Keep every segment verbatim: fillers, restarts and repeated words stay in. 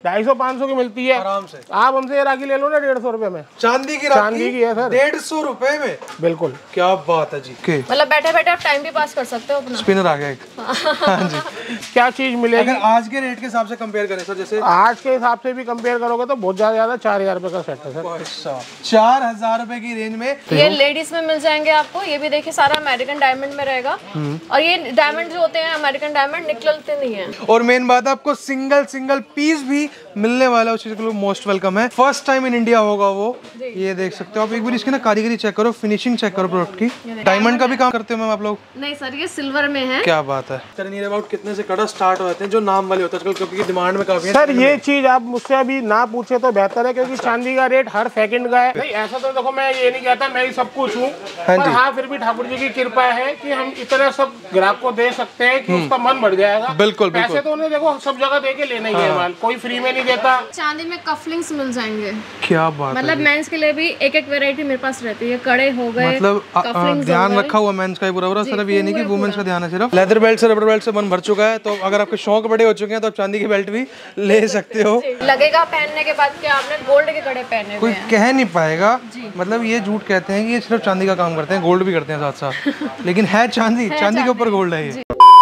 ढाई सौ पाँच सौ की मिलती है आराम से। आप हमसे ये राखी ले लो ना डेढ़ सौ रुपए में। चांदी की चांदी की है सर, डेढ़ सौ रुपए में। बिल्कुल, क्या बात है जी। मतलब बैठे बैठे आप टाइम भी पास कर सकते हो अपना। स्पिनर आ गया एक। हाँ जी। क्या चीज मिलेगी अगर आज के रेट के हिसाब से कंपेयर करें सर, जैसे आज के हिसाब से भी कंपेयर करोगे तो बहुत ज्यादा ज्यादा चार हजार रुपए का सेट है सर। चार हजार रुपए की रेंज में ये लेडीज में मिल जाएंगे आपको। ये भी देखिए सारा अमेरिकन डायमंड में रहेगा और ये डायमंड जो होते हैं अमेरिकन डायमंड निकलते नहीं है। और मेन बात है आपको सिंगल सिंगल पीस भी मिलने वाला है, उस चीज के लिए मोस्ट वेलकम है। फर्स्ट टाइम इन इंडिया होगा वो, ये देख सकते हो आप। एक बार इसकी ना कारीगरी चेक करो, फिनिशिंग चेक करो प्रोडक्ट की। डायमंड का भी काम करते हो मैम आप लोग? नहीं सर, ये सिल्वर में है। क्या बात है। सर नियर अबाउट कितने से कड़ा स्टार्ट हो जाते हैं जो नाम वाले होते हैं आजकल, क्योंकि डिमांड में काफी है सर? ये चीज आप मुझसे अभी ना पूछे तो बेहतर है, क्योंकि चांदी का रेट हर सेकंड का है। नहीं ऐसा तो देखो, मैं ये नहीं कहता मैं ही सब कुछ हूँ, पर हाँ फिर भी ठाकुर जी की कृपा है कि हम इतना सब ग्राहक को दे सकते हैं कि उसका मन बढ़ जाएगा। बिल्कुल पैसे तो उन्हें देखो सब जगह दे के लेना ही है माल, कोई फ्री में नहीं देता। चांदी में कफलिंग्स मिल जाएंगे। क्या बात मतलब मेंस के लिए भी एक एक वैरायटी मेरे पास रहती है। कड़े हो गए, मतलब ध्यान रखा हुआ मेंस का ही पूरा पूरा। सिर्फ ये नहीं कि वुमेन्स का ध्यान है सिर्फ। लेदर बेल्ट से रबर बेल्ट से मन भर चुका है, तो अगर आपके शौक बड़े हो चुके हैं तो आप चांदी की बेल्ट भी ले सकते हो। लगेगा पहनने के बाद कि आपने गोल्ड के कड़े पहने कोई कह नहीं पाएगा। मतलब ये झूठ कहते हैं कि ये सिर्फ चांदी का काम करते हैं, गोल्ड भी करते हैं साथ साथ, लेकिन है चांदी, चांदी के ऊपर गोल्ड है ये।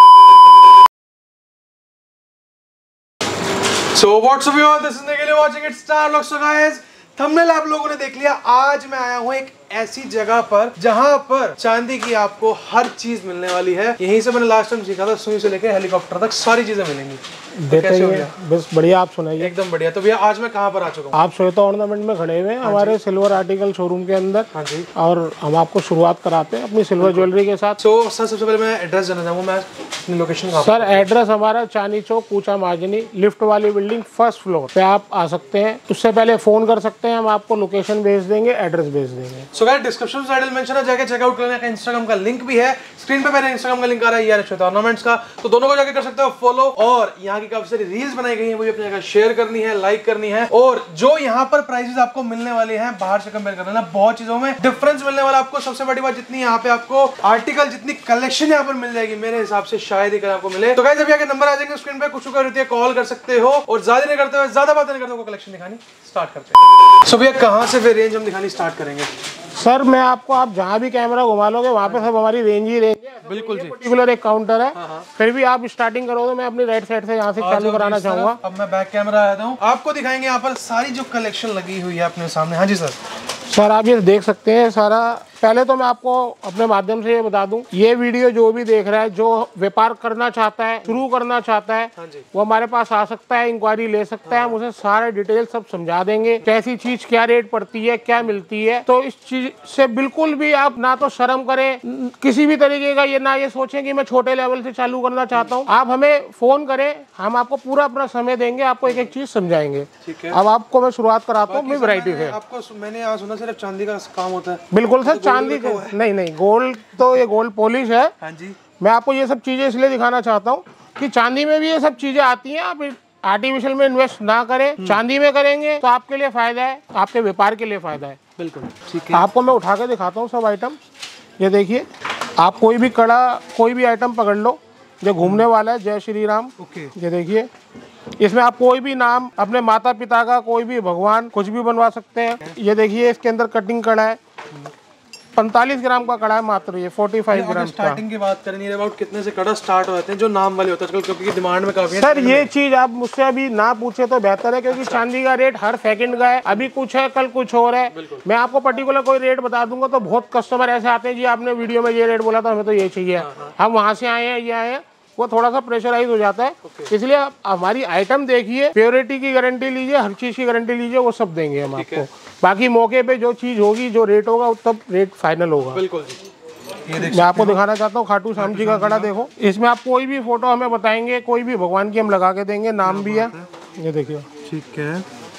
So what's up y'all, this is Nikhil watching it Star Vlogs। So guys, thumbnail आप लोगों ने देख लिया। आज मैं आया हूँ एक ऐसी जगह पर जहाँ पर चांदी की आपको हर चीज मिलने वाली है। यहीं से मैंने लास्ट टाइम सीखा था, सुई से लेकर हेलीकॉप्टर तक सारी चीजें मिलेंगी। देते हैं बस बढ़िया, आप सुनाइए। एकदम बढ़िया। तो भैया आज मैं कहाँ पर आ चुका हूँ? आप श्वेता ऑर्नामेंट में खड़े हुए हैं हमारे सिल्वर आर्टिकल शोरूम के अंदर। हाँ जी। और हम आपको शुरुआत कराते हैं अपनी सिल्वर ज्वेलरी के साथ। सो सर सबसे पहले मैं एड्रेस जानना चाहूँगा, मैं अपनी लोकेशन का। सर एड्रेस हमारा चांदनी चौक कूचा मार्जिनी लिफ्ट वाली बिल्डिंग फर्स्ट फ्लोर पे आप आ सकते हैं। उससे पहले फोन कर सकते हैं, हम आपको लोकेशन भेज देंगे, एड्रेस भेज देंगे। सो गाइस डिस्क्रिप्शन में मेंशन है, जाके चेकआउट करने का। इंस्टाग्राम का लिंक भी है स्क्रीन पे, मेरे इंस्टाग्राम का लिंक आ रहा है यार श्वेता ऑर्नामेंट्स का, तो दोनों को जाके कर सकते हो फॉलो। और यहाँ की काफी सारी रील्स बनाई गई हैं, वो भी अपने जगह शेयर करनी है, लाइक करनी है। और जो यहाँ पर प्राइसेस आपको मिलने वाले हैं बाहर से कंपेयर करना, बहुत चीजों में डिफरेंस मिलने वाला आपको। सबसे बड़ी बात, जितनी यहाँ पे आपको आर्टिकल, जितनी कलेक्शन यहाँ पर मिल जाएगी मेरे हिसाब से शायद ही आपको मिले। तो गाइस अभी आगे नंबर आ जाएंगे स्क्रीन पे, कुछ होती है कॉल कर सकते हो। और ज्यादा नहीं करते हुए, ज्यादा बात नहीं करते हुए कलेक्शन दिखानी स्टार्ट करते हैं। सो भैया कहाँ से फिर रेंज हम दिखानी स्टार्ट करेंगे? सर मैं आपको, आप जहाँ भी कैमरा घुमा लोगे वहाँ पे सब हमारी रेंज ही रेंज है। बिल्कुल जी। पर्टिकुलर एक काउंटर है। हाँ हाँ। फिर भी आप स्टार्टिंग करो तो मैं अपनी राइट साइड से यहाँ से चालू कराना चाहूँगा। अब मैं बैक कैमरा आया हूँ, आपको दिखाएंगे यहाँ पर सारी जो कलेक्शन लगी हुई है अपने सामने। हाँ जी सर। सर आप ये देख सकते हैं सारा। पहले तो मैं आपको अपने माध्यम से ये बता दूं, ये वीडियो जो भी देख रहा है, जो व्यापार करना चाहता है, शुरू करना चाहता है, हाँ वो हमारे पास आ सकता है, इंक्वायरी ले सकता है। हम उसे सारे डिटेल सब समझा देंगे, कैसी चीज क्या रेट पड़ती है, क्या मिलती है। तो इस चीज से बिल्कुल भी आप ना तो शर्म करें किसी भी तरीके का, ये ना ये सोचें कि मैं छोटे लेवल से चालू करना चाहता हूँ। आप हमें फोन करें, हम आपको पूरा अपना समय देंगे, आपको एक एक चीज समझाएंगे। अब आपको मैं शुरुआत कराता हूँ वैरायटी से। आपको मैंने यहाँ सुना सिर्फ चांदी का काम होता है? बिल्कुल सर, चांदी का नहीं नहीं, गोल्ड तो ये गोल्ड पॉलिश है। हाँ जी। मैं आपको ये सब चीजें इसलिए दिखाना चाहता हूँ कि चांदी में भी ये सब चीजें आती हैं। आप आर्टिफिशियल में इन्वेस्ट ना करें, चांदी में करेंगे तो आपके लिए फायदा है, आपके व्यापार के लिए फायदा है। बिल्कुल ठीक है। आपको मैं उठा के दिखाता हूँ सब आइटम। ये देखिए, आप कोई भी कड़ा, कोई भी आइटम पकड़ लो जो घूमने वाला है। जय श्री राम। ओके। ये देखिए, इसमें आप कोई भी नाम, अपने माता पिता का, कोई भी भगवान, कुछ भी बनवा सकते हैं। ये देखिए, इसके अंदर कटिंग कड़ा है, पैंतालीस ग्राम का कड़ा है मात्र, ये पैंतालीस ग्राम। स्टार्टिंग की बात करें अबाउट कितने से कड़ा स्टार्ट हो जाते हैं जो नाम वाले होते हैं आजकल, क्योंकि डिमांड में काफी है। सर ये चीज आप मुझसे अभी ना पूछे तो बेहतर है, क्योंकि चांदी का रेट हर सेकंड का है। अभी कुछ है, कल कुछ और है। मैं आपको पर्टिकुलर कोई रेट बता दूंगा तो बहुत कस्टमर ऐसे आते हैं, जी आपने वीडियो में ये रेट बोला था, हमें तो ये चाहिए, हम वहाँ से आए हैं, ये आए हैं, वो थोड़ा सा प्रेशराइज हो जाता है। इसलिए आप हमारी आइटम देखिए, प्योरिटी की गारंटी लीजिए, हर चीज की गारंटी लीजिए, वो सब देंगे हम आपको। बाकी मौके पे जो चीज होगी, जो रेट होगा, तब रेट फाइनल होगा। बिल्कुल जी। ये मैं आपको दिखाना चाहता हूँ खाटू श्याम जी का कड़ा। देखो, इसमें आप कोई भी फोटो हमें बताएंगे, कोई भी भगवान की हम लगा के देंगे, नाम भी है। ये देखिए, ठीक है।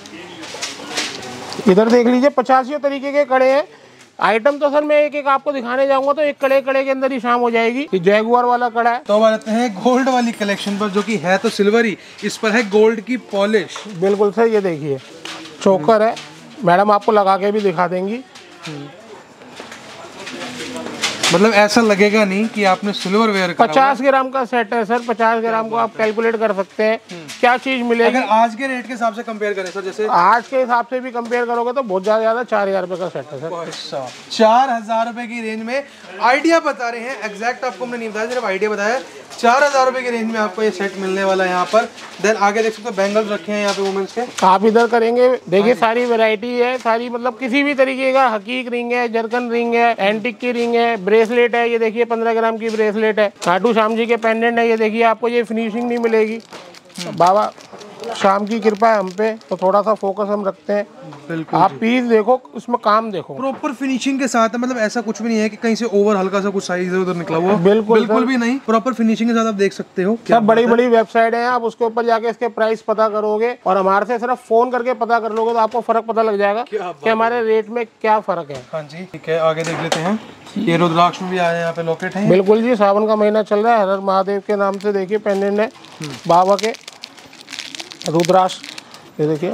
इधर देख लीजिए, पचासियों तरीके के कड़े हैं। आइटम तो सर मैं एक एक आपको दिखाने जाऊंगा तो एक कड़े कड़े के अंदर ही शाम हो जाएगी। ये जैगुआर वाला कड़ा है। तो आते हैं गोल्ड वाली कलेक्शन पर, जो कि है तो सिल्वर ही, इस पर है गोल्ड की पॉलिश। बिल्कुल सर। ये देखिए, चोकर है, मैडम आपको लगा के भी दिखा देंगी। मतलब ऐसा लगेगा नहीं कि आपने सिल्वर वेयर करा। पचास ग्राम का सेट है सर, पचास ग्राम को आप कैलकुलेट कर सकते हैं क्या चीज मिलेगी। अगर आज के रेट के हिसाब से कंपेयर करें सर, जैसे आज के हिसाब से भी कंपेयर करोगे तो बहुत ज्यादा ज्यादा चार हजार रुपए का सेट है सर। चार हजार रुपए की रेंज में आइडिया बता रहे हैं, एग्जैक्ट आपको हमने नहीं बताया, सिर्फ आइडिया बताया। चार हजार रुपए की रेंज में आपको ये सेट मिलने वाला है यहाँ पर। देन आगे देख सकते हो बैंगल्स रखे हैं यहाँ पे वुमेन्स के। आप इधर करेंगे देखिए सारी वैरायटी है, सारी मतलब किसी भी तरीके का हकीक रिंग है, जरकन रिंग है, एंटिक की रिंग है, ब्रेसलेट है, ये देखिए पंद्रह ग्राम की ब्रेसलेट है, खाटू श्याम जी के पेंडेंट है, ये देखिए आपको ये फिनिशिंग नहीं मिलेगी। बाबा शाम की कृपा है हम पे, तो थोड़ा सा फोकस हम रखते हैं। बिल्कुल आप पीस देखो, उसमें काम देखो, प्रॉपर फिनिशिंग के साथ है। मतलब ऐसा कुछ भी नहीं है कि कहीं से ओवर हल्का सा कुछ साइज इधर उधर निकला हुआ, बिल्कुल बिल्कुल भी नहीं, प्रॉपर फिनिशिंग के साथ आप देख सकते हो। सब बड़ी बड़ी वेबसाइट है, आप उसके ऊपर जाके इसके प्राइस पता करोगे और हमारे से सिर्फ फोन करके पता कर लोगे तो आपको फर्क पता लग जाएगा कि हमारे रेट में क्या फर्क है। हाँ जी ठीक है, आगे देख लेते हैं। ये रुद्राक्ष में भी आए हैं यहाँ पे लॉकेट है। बिल्कुल जी, सावन का महीना चल रहा है, हर हर महादेव के नाम से देखिए पेंडेंट है बाबा के, रुद्राक्ष ये देखिए।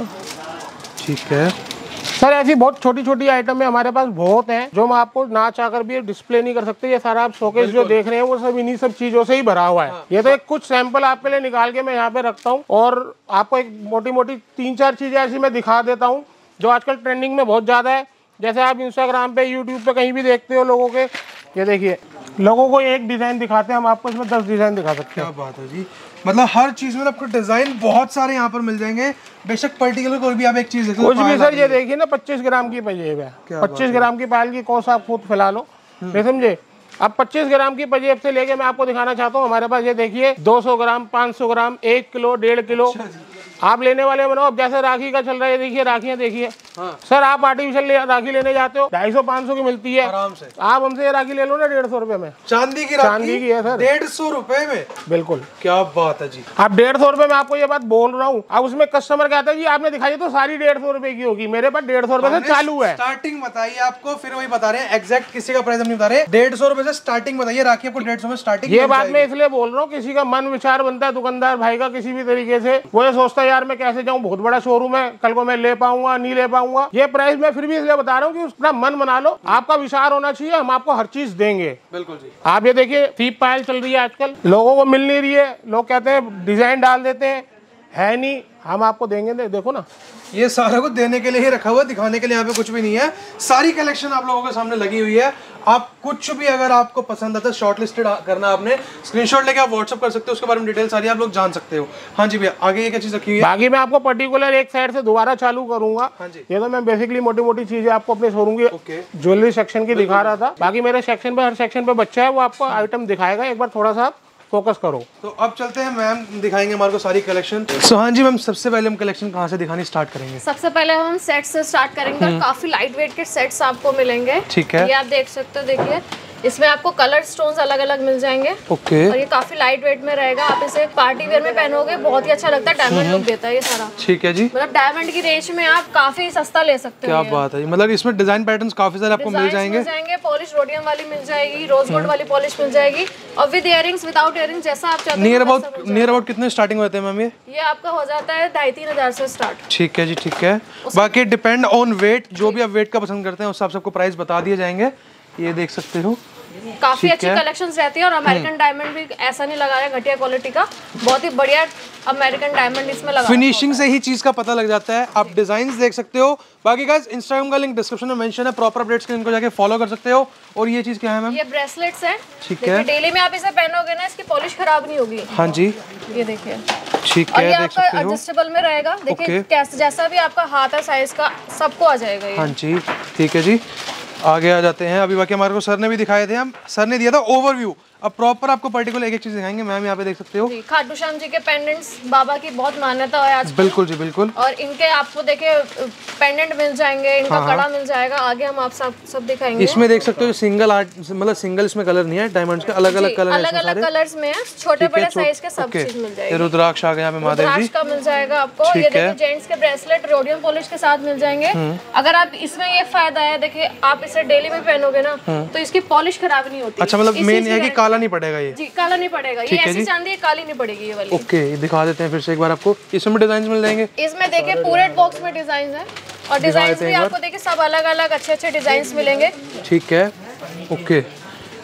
ठीक है सर, ऐसी बहुत छोटी छोटी आइटम है हमारे पास, बहुत हैं जो हम आपको ना चाहकर भी डिस्प्ले नहीं कर सकते। ये सारा आप शोकेस जो देख रहे हैं वो सब इन्हीं सब चीजों से ही भरा हुआ है। हाँ। ये तो एक कुछ सैंपल आपके लिए निकाल के मैं यहाँ पे रखता हूँ और आपको एक मोटी मोटी तीन चार चीजें ऐसी मैं दिखा देता हूँ जो आजकल ट्रेंडिंग में बहुत ज्यादा है। जैसे आप इंस्टाग्राम पे, यूट्यूब पे कहीं भी देखते हो लोगों के, ये देखिए लोगों को एक डिजाइन दिखाते हैं, हम आपको इसमें दस डिजाइन दिखा सकते हैं। क्या बात है जी, मतलब हर चीज में आपको डिजाइन बहुत सारे यहाँ पर मिल जाएंगे। बेशक पर्टिकुलर कोई भी आप एक चीज देखो, कुछ भी सर, ये देखिए ना पच्चीस ग्राम की पंजेब है, पच्चीस ग्राम की पायल की कौस आप खुद फैला लो, नहीं समझे। अब पच्चीस ग्राम की पंजेब से लेके मैं आपको दिखाना चाहता हूँ हमारे पास, ये देखिए दो सौ ग्राम, पाँच सौ ग्राम, एक किलो, डेढ़ किलो आप लेने वाले बनो। अब जैसे राखी का चल रहा है, देखिए राखियाँ देखिए। हाँ। सर आप आर्टिफिशियल ले, राखी लेने जाते हो ढाई सौ पाँच सौ की मिलती है आराम से, आप हमसे ये राखी ले लो ना डेढ़ सौ रुपए में, चांदी की राखी, चांदी की है सर, डेढ़ सौ रुपए में। बिल्कुल, क्या बात है जी। आप डेढ़ सौ रुपए में आपको ये बात बोल रहा हूँ। अब उसमें कस्टमर कहता है जी आपने दिखाई तो सारी डेढ़ सौ रुपए की होगी, मेरे पास डेढ़ सौ रुपए से चालू है। स्टार्टिंग बताइए आपको, फिर वही बता रहे हैं, एग्जैक्ट किसी का प्राइस हम नहीं बता रहे, डेढ़ सौ रुपए से स्टार्टिंग बताइए, राखी आपको डेढ़ सौ में स्टार्टिंग। ये बात मैं इसलिए बोल रहा हूँ, किसी का मन विचार बनता है दुकानदार भाई का किसी भी तरीके से, वो ये सोचता है यार मैं कैसे जाऊँ, बहुत बड़ा शोरूम है, कल को मैं ले पाऊंगा नहीं ले पाऊंगा। ये प्राइस मैं फिर भी इसलिए बता रहा हूँ कि उसका मन बना लो, आपका विचार होना चाहिए, हम आपको हर चीज देंगे। बिल्कुल जी। आप ये देखिए सीप पायल चल रही है आजकल, लोगों को मिल नहीं रही है, लोग कहते हैं डिजाइन डाल देते हैं, है नहीं, हम आपको देंगे। दे, देखो ना, ये सारा कुछ देने के लिए ही रखा हुआ है, दिखाने के लिए यहाँ पे कुछ भी नहीं है। सारी कलेक्शन आप लोगों के सामने लगी हुई है। आप कुछ भी अगर आपको पसंद आता है, शॉर्ट लिस्टेड करना, आपने स्क्रीनशॉट लेके आप व्हाट्सअप कर सकते हो, उसके बारे में डिटेल सारी आप लोग जान सकते हो। हाँ जी भैया, आगे ये क्या चीज रखी हुई है? बाकी मैं आपको पर्टिकुलर एक साइड से दोबारा चालू करूंगा। हाँ जी। ये तो मैं बेसिकली मोटी मोटी चीजें आपको अपने शोरूम की ज्वेलरी सेक्शन की दिखा रहा था। बाकी मेरे सेक्शन पे, हर सेक्शन पे बच्चा है, वो आपको आइटम दिखाएगा, एक बार थोड़ा सा फोकस करो। तो अब चलते हैं, मैम दिखाएंगे हमारे को सारी कलेक्शन। सो हाँ जी मैम, सबसे पहले हम कलेक्शन कहाँ से दिखानी स्टार्ट करेंगे? सबसे पहले हम सेट से स्टार्ट करेंगे और काफी लाइट वेट के सेट्स आपको मिलेंगे। ठीक है, ये आप देख सकते हो, देखिए इसमें आपको कलर स्टोन्स अलग अलग मिल जाएंगे। ओके। और ये काफी लाइट वेट में रहेगा, आप इसे पार्टी वेयर में पहनोगे बहुत ही अच्छा लगता है, डायमंड लुक देता है ये सारा। ठीक है जी, मतलब डायमंड की रेंज में आप काफी सस्ता ले सकते हो। क्या बात है, मतलब इसमें डिजाइन पैटर्न्स काफी सारे आपको मिल जाएंगे। मिल जाएंगे, पॉलिश रोडियम वाली मिल जाएगी, रोज गोल्ड वाली पॉलिश मिल जाएगी, और विद इयरिंग्स, विदाउट इयरिंग्स, जैसा आप चाहते हो। नियर अबाउट नियर अबाउट कितने स्टार्टिंग होते हैं मैम ये? ये आपका हो जाता है ढाई तीन हजार से स्टार्ट। ठीक है जी, ठीक है। बाकी डिपेंड ऑन वेट, जो भी आप वेट का पसंद करते हैं उस हिसाब से आपको प्राइस बता दिए जाएंगे। ये देख सकते हो, काफी अच्छी कलेक्शंस रहती है। और अमेरिकन डायमंड भी ऐसा नहीं लगाया घटिया क्वालिटी का, बहुत ही बढ़िया अमेरिकन डायमंड इसमें लगा। फिनिशिंग से ही चीज का पता लग जाता है। आप डिजाइन्स देख सकते हो। बाकी गाइस इंस्टाग्राम का लिंक डिस्क्रिप्शन में मेंशन है, प्रॉपर अपडेट्स के लिंक को जाके फॉलो कर सकते हो। और ये चीज क्या है मैम? ये ब्रेसलेट्स है। ठीक है, डेली में आप इसे पहनोगे ना, इसकी पॉलिश खराब नहीं होगी। हाँ जी, ये देखिए। ठीक है, देख सकते हो, एडजस्टेबल में रहेगा। देखिए कैसे, जैसा भी आपका हाथ है साइज का, सबको आ जाएगा ये। हाँ जी, ठीक है जी। आगे आ जाते हैं। अभी बाकी हमारे को सर ने भी दिखाए थे, हम सर ने दिया था ओवरव्यू। अब प्रॉपर आपको पर्टिकुलर एक एक चीज दिखाएंगे। मैम यहाँ पे देख सकते हो, खाटू श्याम जी के पेंडेंट्स, बाबा की बहुत मान्यता है आज। बिल्कुल जी, बिल्कुल। और इनके आपको देखे पेंडेंट मिल जाएंगे, इनका हाँ, कड़ा मिल जाएगा। आगे हम आप सब सब दिखाएंगे। इसमें देख सकते हो सिंगल आर्ट, मतलब सिंगल इसमें कलर नहीं है, डायमंड्स के अलग अलग कलर, अलग अलग कलर्स में है, छोटे बड़े साइज के सब चीज मिल जाएगी। रुद्राक्ष आ गया यहाँ पे, महादेव जी का मिल जाएगा आपको। ये देखिए जेंट्स के ब्रेसलेट रोडियम पॉलिश के साथ मिल जाएंगे। अगर आप इसमें ये फायदा है, देखिए आप इसे डेली में पहनोगे ना तो इसकी पॉलिश खराब नहीं होती। अच्छा, मतलब मेन है कि काला नहीं पड़ेगा ये? जी, काला नहीं पड़ेगा। ये ऐसी चांदी काली नहीं पड़ेगी ये वाली। ओके, दिखा देते हैं फिर से एक बार आपको। इसमें डिजाइन मिल जाएंगे। इसमें देखिए पूरे बॉक्स में डिजाइन है, और डिजाइन भी आपको देखिए सब अलग अलग अच्छे अच्छे डिजाइन मिलेंगे। ठीक है, ओके।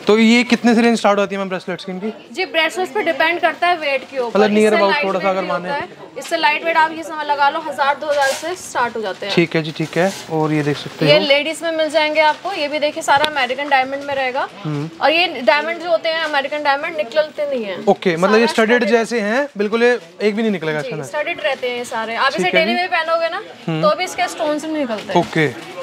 तो ये कितने से रेंज स्टार्ट होती है मैम ब्रेसलेट्स की इनकी? जी ब्रेसलेट्स पे डिपेंड करता है वेट के ऊपर, मतलब नियर अबाउट थोड़ा सा अगर माने, इससे लाइट वेट आप ये समझ लगा लो हजार दो हजार से स्टार्ट हो जाते हैं। ठीक है जी, ठीक है। और ये देख सकते हो ये लेडीज में मिल जाएंगे आपको, ये भी देखिए सारा अमेरिकन डायमंड में रहेगा, और ये डायमंड जो होते हैं अमेरिकन डायमंड निकलते नहीं है। ओके, मतलब ये स्टडेड जैसे हैं बिल्कुल, ये एक भी नहीं निकलेगा इसका। स्टडेड रहते हैं ये सारे, आप इसे डेली में पहनोगे ना तो भी इसके स्टोन्स नहीं निकलते। ओके,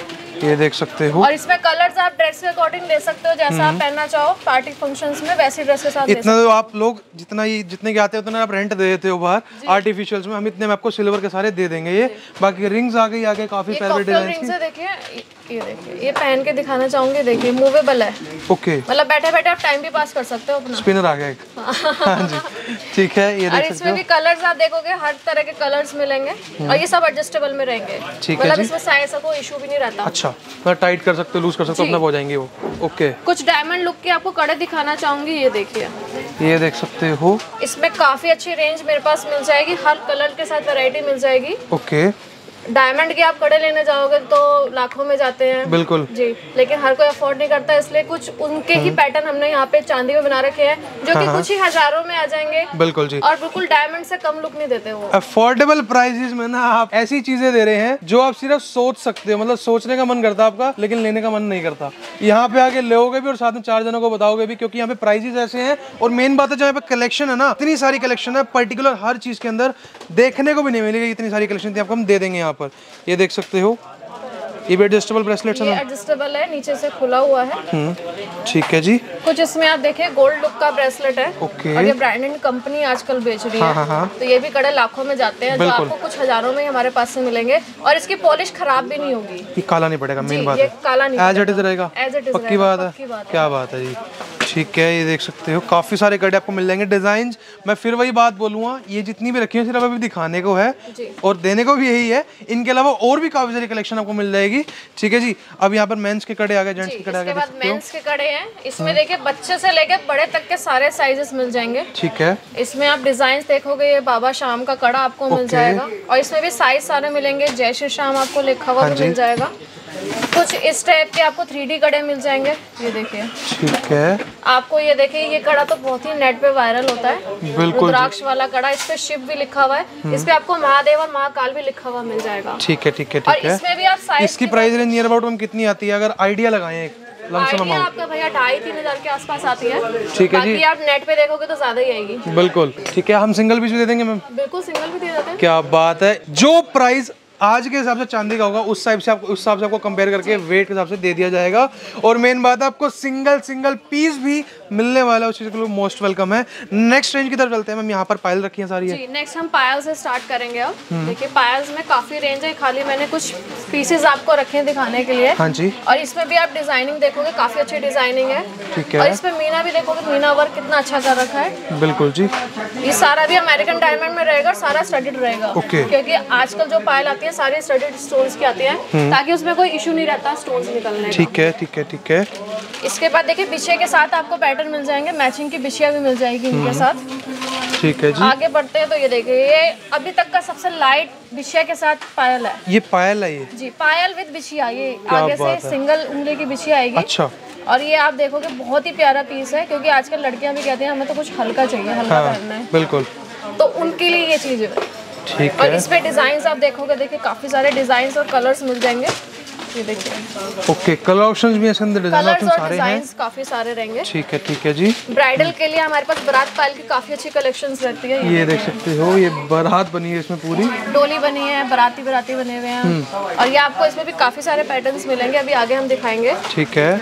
ये देख सकते हो। और इसमें कलर्स आप ड्रेस के अकॉर्डिंग ले सकते हो, जैसा आप पहनना चाहो पार्टी फंक्शंस में वैसी ड्रेस के साथ। इतना तो आप लोग जितना ये जितने के आते हैं उतना आप रेंट दे देते हो बाहर आर्टिफिशियल्स में, हम इतने में आपको सिल्वर के सारे दे देंगे। ये बाकी रिंग्स आ गई आगे काफी प्यारे डिजाइन की। देखिए ये देखिए, ये पहन के दिखाना चाहूंगी, देखिए मूवेबल है। ओके, मतलब बैठे बैठे आप टाइम भी पास कर सकते हो अपना। स्पिनर आ गया एक। हाँ जी, ठीक है। ये देख सकते हो, इसमें भी कलर्स आप देखोगे हर तरह के कलर्स मिलेंगे, और ये सब एडजस्टेबल में रहेंगे। ठीक है, मतलब इसमें साइज का कोई इशू भी नहीं रहता। अच्छा, मतलब टाइट कर सकते हो, लूज कर सकते हो, अपना हो जाएंगे वो। ओके, कुछ डायमंड लुक के आपको कड़े दिखाना चाहूंगी, ये देखिए, ये देख सकते हो। इसमें काफी अच्छी रेंज मेरे पास मिल जाएगी, हर कलर के साथ वैरायटी मिल जाएगी। ओके, डायमंड के आप कड़े लेने जाओगे तो लाखों में जाते हैं। बिल्कुल जी, लेकिन हर कोई अफोर्ड नहीं करता, इसलिए कुछ उनके ही पैटर्न हमने यहाँ पे चांदी में बना रखे हैं, जो कि कुछ ही हजारों में आ जाएंगे। बिल्कुल जी, और बिल्कुल डायमंड से कम लुक नहीं देते वो। अफोर्डेबल प्राइसेस में ना आप ऐसी चीजें दे रहे हैं जो आप सिर्फ सोच सकते हो, मतलब सोचने का मन करता है आपका, लेकिन लेने का मन नहीं करता। यहाँ पे आके लोगे भी और साथ में चार जनों को बताओगे भी, क्योंकि यहाँ पे प्राइसेस ऐसे हैं। और मेन बात है, जहाँ पे कलेक्शन है ना, इतनी सारी कलेक्शन है, पर्टिकुलर हर चीज के अंदर देखने को भी नहीं मिलेगी, इतनी सारी कलेक्शन थी आपको हम दे देंगे यहाँ पर। ये देख सकते हो, ये भी एडजस्टेबल ब्रेसलेट्स है ना? एडजस्टेबल है, नीचे से खुला हुआ है। ठीक है जी। कुछ इसमें आप देखिए गोल्ड लुक का ब्रेसलेट है। ओके। और ये ब्रांडेड कंपनी आजकल बेच रही है। हाँ, हाँ, हाँ। तो ये भी कड़े लाखों में जाते हैं, जो आपको कुछ हजारों में हमारे पास से मिलेंगे, और इसकी पॉलिश खराब भी नहीं होगी। ये काला नहीं पड़ेगा, मेन बात ये है। काला नहीं एज इट इज रहेगा, एज इट इज पक्की बात है, क्या बात है जी। ठीक है, ये देख सकते हो काफी सारे कड़े आपको मिल जाएंगे। डिजाइन मैं फिर वही बात बोलूंगा, ये जितनी भी रखी है सिर्फ अभी दिखाने को है और देने को भी यही है। इनके अलावा और भी काफी सारी कलेक्शन आपको मिल जाएगी। ठीक है जी, अब यहाँ पर मेंस के कड़े आ गए, जेंट्स के कड़े आ गए। इसके बाद मेंस के कड़े हैं, इसमें देखिए बच्चे से लेके बड़े तक के सारे साइजेस मिल जाएंगे। ठीक है, इसमें आप डिजाइन देखोगे, ये बाबा श्याम का कड़ा आपको मिल जाएगा, और इसमें भी साइज सारे मिलेंगे। जय श्री श्याम आपको लिखा हुआ भी मिल जाएगा। कुछ इस टाइप के आपको थ्री डी कड़े मिल जाएंगे, ये देखिए। ठीक है, आपको ये देखिए, ये कड़ा तो बहुत ही नेट पे वायरल होता है, बिल्कुल रुद्राक्ष वाला कड़ा। इस पे शिव भी लिखा हुआ है, इस पे आपको महादेव और महाकाल भी लिखा हुआ मिल जाएगा। ठीक है, ठीक है, और ठीक है। इसमें भी आप साइज, इसकी प्राइस रेंज नियर अबाउट कितनी आती है, अगर आइडिया लगाएं एक लमसम अमाउंट? आपका भैया ढाई तीन हजार के आसपास आती है। ठीक है जी, आप नेट पे देखोगे तो ज्यादा ही आएगी। बिल्कुल ठीक है। हम सिंगल पीस भी दे देंगे मैम? बिल्कुल सिंगल भी दे देते हैं। क्या बात है। जो प्राइस आज के हिसाब से चांदी का होगा उस हिसाब से आपको उस हिसाब से आपको कंपेयर करके वेट के हिसाब से दे दिया जाएगा। और मेन बात है, आपको सिंगल सिंगल पीस भी मिलने वाला है, उस चीज के लिए मोस्ट वेलकम है। नेक्स्ट रेंज की तरफ चलते हैं मैम। यहाँ पर पायल रखी है सारी है जी। नेक्स्ट हम पायल से स्टार्ट करेंगे। अब देखिए पायल्स में काफी रेंज है, खाली मैंने कुछ पीसेस आपको रखे हैं दिखाने के लिए। हाँ जी। और इसमें भी आप डिजाइनिंग देखोगे, काफी अच्छी डिजाइनिंग है। ठीक है। और इसमें मीना भी देखोगे, मीना वर्क कितना अच्छा कर रखा है। बिल्कुल जी। ये सारा भी अमेरिकन डायमंड में रहेगा, सारा स्टडीड रहेगा। ओके। क्योंकि आजकल जो पायल आती है सारी स्टडीड स्टोन्स की आती है, ताकि उसमें कोई इशू नहीं रहता स्टोन्स निकलने का। ठीक है, ठीक है, ठीक है। इसके बाद देखिए बिछिया के साथ आपको पैटर्न मिल जाएंगे, मैचिंग की बिछिया भी मिल जाएगी इनके साथ। ठीक है जी। आगे बढ़ते हैं तो ये देखिए, ये अभी तक का सबसे लाइट बिछिया के साथ पायल है। ये पायल है ये? जी, पायल विद बिछिया। ये आगे से सिंगल उंगली की बिछिया आएगी। अच्छा। और ये आप देखोगे बहुत ही प्यारा पीस है, क्योंकि आजकल लड़कियां भी कहती हैं हमें तो कुछ हल्का चाहिए, हल्का हाँ, पहनना है। बिल्कुल। तो उनके लिए ये चीज है। ठीक है। और इस पे डिजाइन आप देखोगे, देखिए काफी सारे डिजाइन और कलर्स मिल जाएंगे। ये देखिए। ओके, कलर ऑप्शंस भी इसके अंदर, डिजाइन ऑप्शन सारे हैं। काफी सारे रहेंगे। ठीक है, ठीक है जी। ब्राइडल के लिए हमारे पास बारात पायल की काफी अच्छी कलेक्शंस रहती है। ये देख सकते हो, ये बारात बनी है इसमें पूरी, डोली बनी है, बाराती बाराती बने हुए हैं। और ये आपको इसमें भी काफी सारे पैटर्न्स मिलेंगे, अभी आगे हम दिखाएंगे। ठीक है।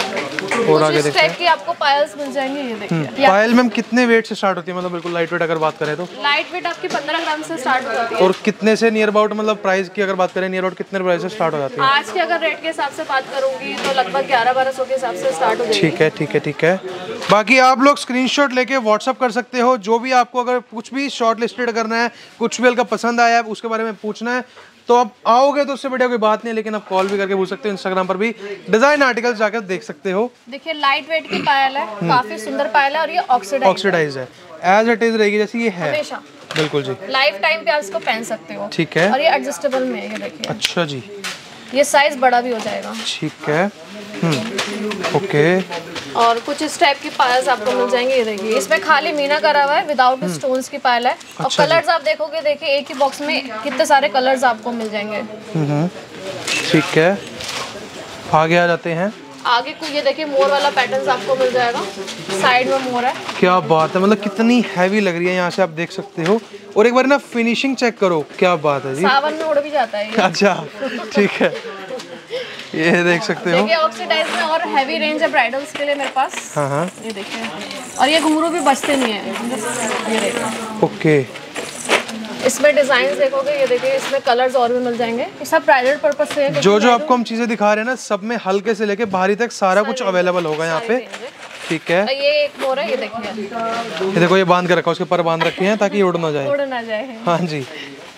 और आगे देखते हैं। की आपको पायल्स मिल जाएंगे। ये देखिए। पायल मैम कितने वेट से स्टार्ट होती है, मतलब बिल्कुल लाइट वेट अगर बात करें तो? लाइट वेट आपकी पंद्रह ग्राम से स्टार्ट हो जाती है। और कितने से नियर अबाउट, मतलब प्राइस की अगर बात करें, नियर अबाउट कितने प्राइस से स्टार्ट हो जाती है? आज के अगर रेट के हिसाब से बात करूंगी तो लगभग ग्यारह बारह सौ के हिसाब से स्टार्ट हो जाएगी। ठीक है, ठीक है, ठीक है। बाकी आप लोग स्क्रीनशॉट लेके व्हाट्सअप कर सकते हो, जो भी आपको अगर कुछ भी शॉर्ट लिस्टेड करना है, कुछ भी हल्का पसंद आया है उसके बारे में पूछना है, तो आप आओगे तो उससे बढ़िया कोई बात नहीं है, लेकिन आप कॉल भी करके पूछ सकते हो। इंस्टाग्राम पर भी डिजाइन आर्टिकल्स जाकर देख सकते हो। देखिए लाइट वेट की पायल है, काफी सुंदर पायल है, और ये ऑक्सीडाइज ऑक्सीडाइज है, एज इट इज रहेगी जैसे ये है हमेशा। बिल्कुल जी। लाइफ टाइम पे आप इसको पहन सकते हो। ठीक है। और ये एडजस्टेबल में है, ये देखिए। अच्छा जी। ये साइज बड़ा भी हो जाएगा। ठीक है। Hmm, okay. और कुछ इस टाइप की पायल्स आपको मिल जाएंगे। ये देखिए इसमें खाली मीना करा हुआ है, विदाउट स्टोन्स की पायल है। और अच्छा कलर्स आप देखोगे, देखिए एक ही बॉक्स में कितने सारे कलर्स आपको मिल जाएंगे। ठीक है, आगे आ जाते हैं। आगे को ये देखिए मोर वाला पैटर्न आपको मिल जाएगा, साइड में मोर है। क्या बात है, मतलब कितनी हैवी लग रही है, यहाँ से आप देख सकते हो। और एक बार ना फिनिशिंग चेक करो, क्या बात है जी। सावन में उड़ भी जाता है ये। अच्छा ठीक है, ये देख सकते हो। देखिए ऑक्सीडाइज में और हैवी रेंज है ब्राइडल्स के लिए मेरे पास। हाँ हाँ, ये देखिए, और ये घुंघरू भी बचते नहीं है। ये देखिए ओके, इसमें डिजाइन देखोगे, ये देखिए इसमें कलर्स और भी मिल जाएंगे। ये सब ब्राइडल पर्पस से है। जो जो आपको हम चीजें दिखा रहे हैं ना, सब में हल्के से लेके भारी तक सारा कुछ अवेलेबल होगा यहाँ पे। ठीक है, ये एक मोर है, ये देखिए, ये देखो ये बांध के रखा, उसके ऊपर बांध रखे हैं ताकि उड़ ना जाए। उड़ ना जाए। हाँ जी,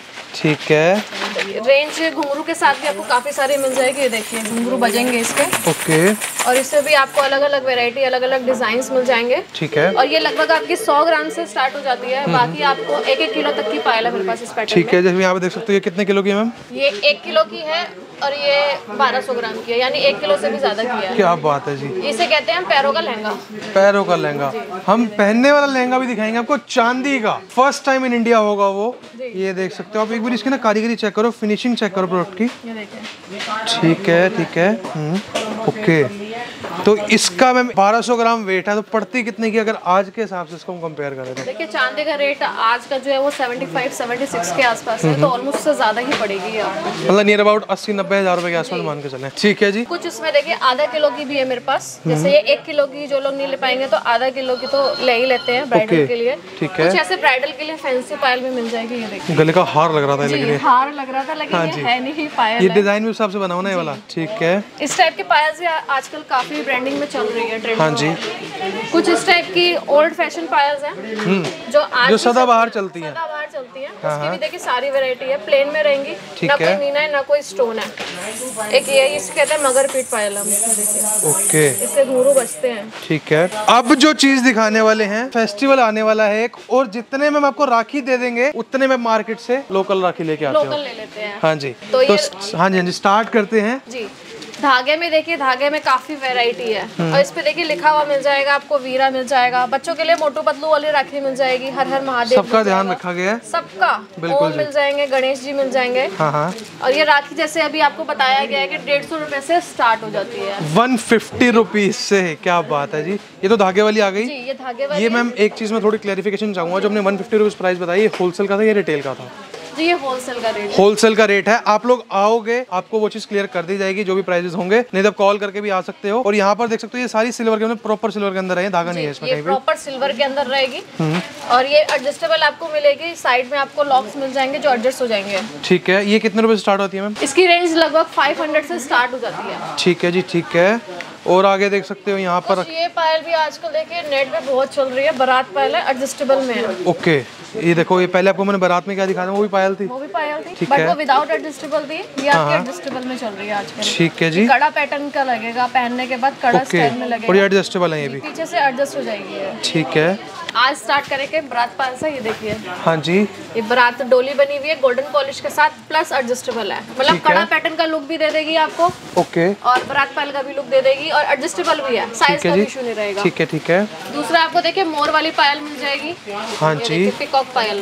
ठीक है। रेंज घुंघरू के साथ भी आपको काफी सारी मिल जाएगी। ये देखिए घुंघरू बजेंगे इसके। ओके, और इससे भी आपको अलग अलग वैरायटी, अलग अलग डिजाइन मिल जाएंगे। ठीक है। और ये लगभग आपकी सौ ग्राम से स्टार्ट हो जाती है, बाकी आपको एक एक किलो तक की पायल है मेरे पास इस पैटर्न में। ठीक है, जैसे यहाँ पे देख सकते हो, ये कितने किलो की है मैम? ये एक किलो की है और ये बारह सौ ग्राम की है, यानी एक किलो से भी ज्यादा की है। क्या बात है जी। इसे कहते हैं हम पैरों का लहंगा। पैरों का लहंगा, हम पहनने वाला लहंगा भी दिखाएंगे आपको, चांदी का, फर्स्ट टाइम इन इंडिया होगा वो। ये देख सकते हो आप, एक बार इसकी ना कारीगरी चेक करो, फिनिशिंग चेक करो प्रोडक्ट की। ये देखिए, ठीक है, ठीक है, हम्म, ओके। तो इसका मैम बारह सौ ग्राम वेट है, तो पड़ती कितने की अगर आज के हिसाब से इसको हम कंपेयर करें तो? देखिए चांदी का रेट आज का जो है वो पचहत्तर छिहत्तर के आसपास है, तो ऑलमोस्ट से ज्यादा ही पड़ेगी आपको, मतलब नियर अबाउट अस्सी नब्बे हजार रुपए के आसपास मान के चले। ठीक है जी। कुछ इसमें देखिए आधा किलो की भी है मेरे पास, जैसे ये एक किलो की जो लोग नहीं ले पाएंगे तो आधा किलो की तो ले ही लेते हैं ब्राइडल के लिए। ठीक है, कुछ ऐसे ब्राइडल के लिए फैंसी पायल भी मिल जाएगी। ये देखिए गले का हार लग रहा था, लेकिन ये हार लग रहा था, लेकिन ये है नहीं पायल। ये डिजाइन भी हिसाब से बना होना ये वाला। ठीक है, इस टाइप के पायल भी आजकल काफी ट्रेंडिंग में चल रही है। हाँ जी, कुछ इस टाइप की ओल्ड फैशन पायल्स हैं जो आज जो सदाबहार चलती हैं। सदाबहार चलती हैं। उसकी भी देखिए सारी वैरायटी है, प्लेन में रहेंगी, ना कोई मीना है ना कोई स्टोन है। एक ये इसे कहते हैं मगर पीट पायल, हम इसमें देखिए। ओके, इससे घुंघरू बजते हैं। ठीक है, अब जो चीज दिखाने वाले हैं, फेस्टिवल आने वाला है एक, और जितने में हम आपको राखी दे देंगे उतने में मार्केट से लोकल राखी लेके आते हैं। लोकल ले लेते हैं। हाँ जी, तो तो ये हाँ जी, हाँ जी, स्टार्ट करते हैं जी। धागे में देखिए, धागे में काफी वैरायटी है और इस पे देखिए लिखा हुआ मिल जाएगा आपको, वीरा मिल जाएगा, बच्चों के लिए मोटू पतलू वाली राखी मिल जाएगी, हर हर महादेव सबका ध्यान रखा गया है, सबका। ओम मिल जाएंगे, गणेश जी मिल जाएंगे। हाँ हाँ। और ये राखी जैसे अभी आपको बताया गया है कि डेढ़ सौ रुपए से स्टार्ट हो जाती है, वन फिफ्टी रुपीज से। क्या बात है जी। ये तो धागे वाली आ गई जी, ये धागे वाली। ये मैम एक चीज में थोड़ी क्लैरिफिकेशन चाहूंगा, जो हमने वन फिफ्टी रुपीज प्राइस बताई, ये होलसेल का था या रिटेल का था? जी ये होलसेल का रेट है। होलसेल का रेट है। आप लोग आओगे आपको वो चीज क्लियर कर दी जाएगी, जो भी प्राइसेस होंगे, नहीं तो कॉल करके भी आ सकते हो। और यहाँ पर देख सकते हो ये सारी सिल्वर के अंदर, प्रॉपर सिल्वर के अंदर है, धागा नहीं है इसमें कहीं भी। प्रॉपर सिल्वर के अंदर रहेगी और ये एडजस्टेबल आपको मिलेगी। साइड में आपको लॉक्स मिल जाएंगे जो एडजस्ट हो जाएंगे। ठीक है, ये कितने रुपए से स्टार्ट होती है मैम? इसकी रेंज लगभग पाँच सौ से स्टार्ट हो जाती है। ठीक है जी, ठीक है। और आगे देख सकते हो यहाँ पर ये पायल भी आजकल देखिए नेट पे बहुत चल रही है, बारात पायल है, एडजस्टेबल में है। ओके, ये देखो, ये पहले आपको मैंने बारात में क्या दिखाया था, वो भी पायल थी, वो भी पायल थी, ठीक बट है। वो विदाउट एडजस्टेबल थी, ये आपके एडजस्टेबल में चल रही है आजकल। ठीक है जी। कड़ा पैटर्न का लगेगा, पहनने के बाद कड़ा स्टाइल में लगेगा, और ये एडजस्टेबल है ये भी, पीछे से एडजस्ट हो जाएगी ये। ठीक है। आज स्टार्ट करेंगे बारात पायल से। ये देखिए, हाँ जी, ये बारात डोली बनी हुई है गोल्डन पॉलिश के साथ, प्लस एडजस्टेबल है, मतलब कड़ा पैटर्न का लुक भी दे देगी आपको, ओके, और बारात पायल का भी लुक दे देगी, और एडजस्टेबल भी है, साइज का भी इशू नहीं रहेगा। ठीक है, ठीक है। दूसरा आपको देखिए मोर वाली पायल मिल जाएगी। हाँ जी, पिकॉक पायल,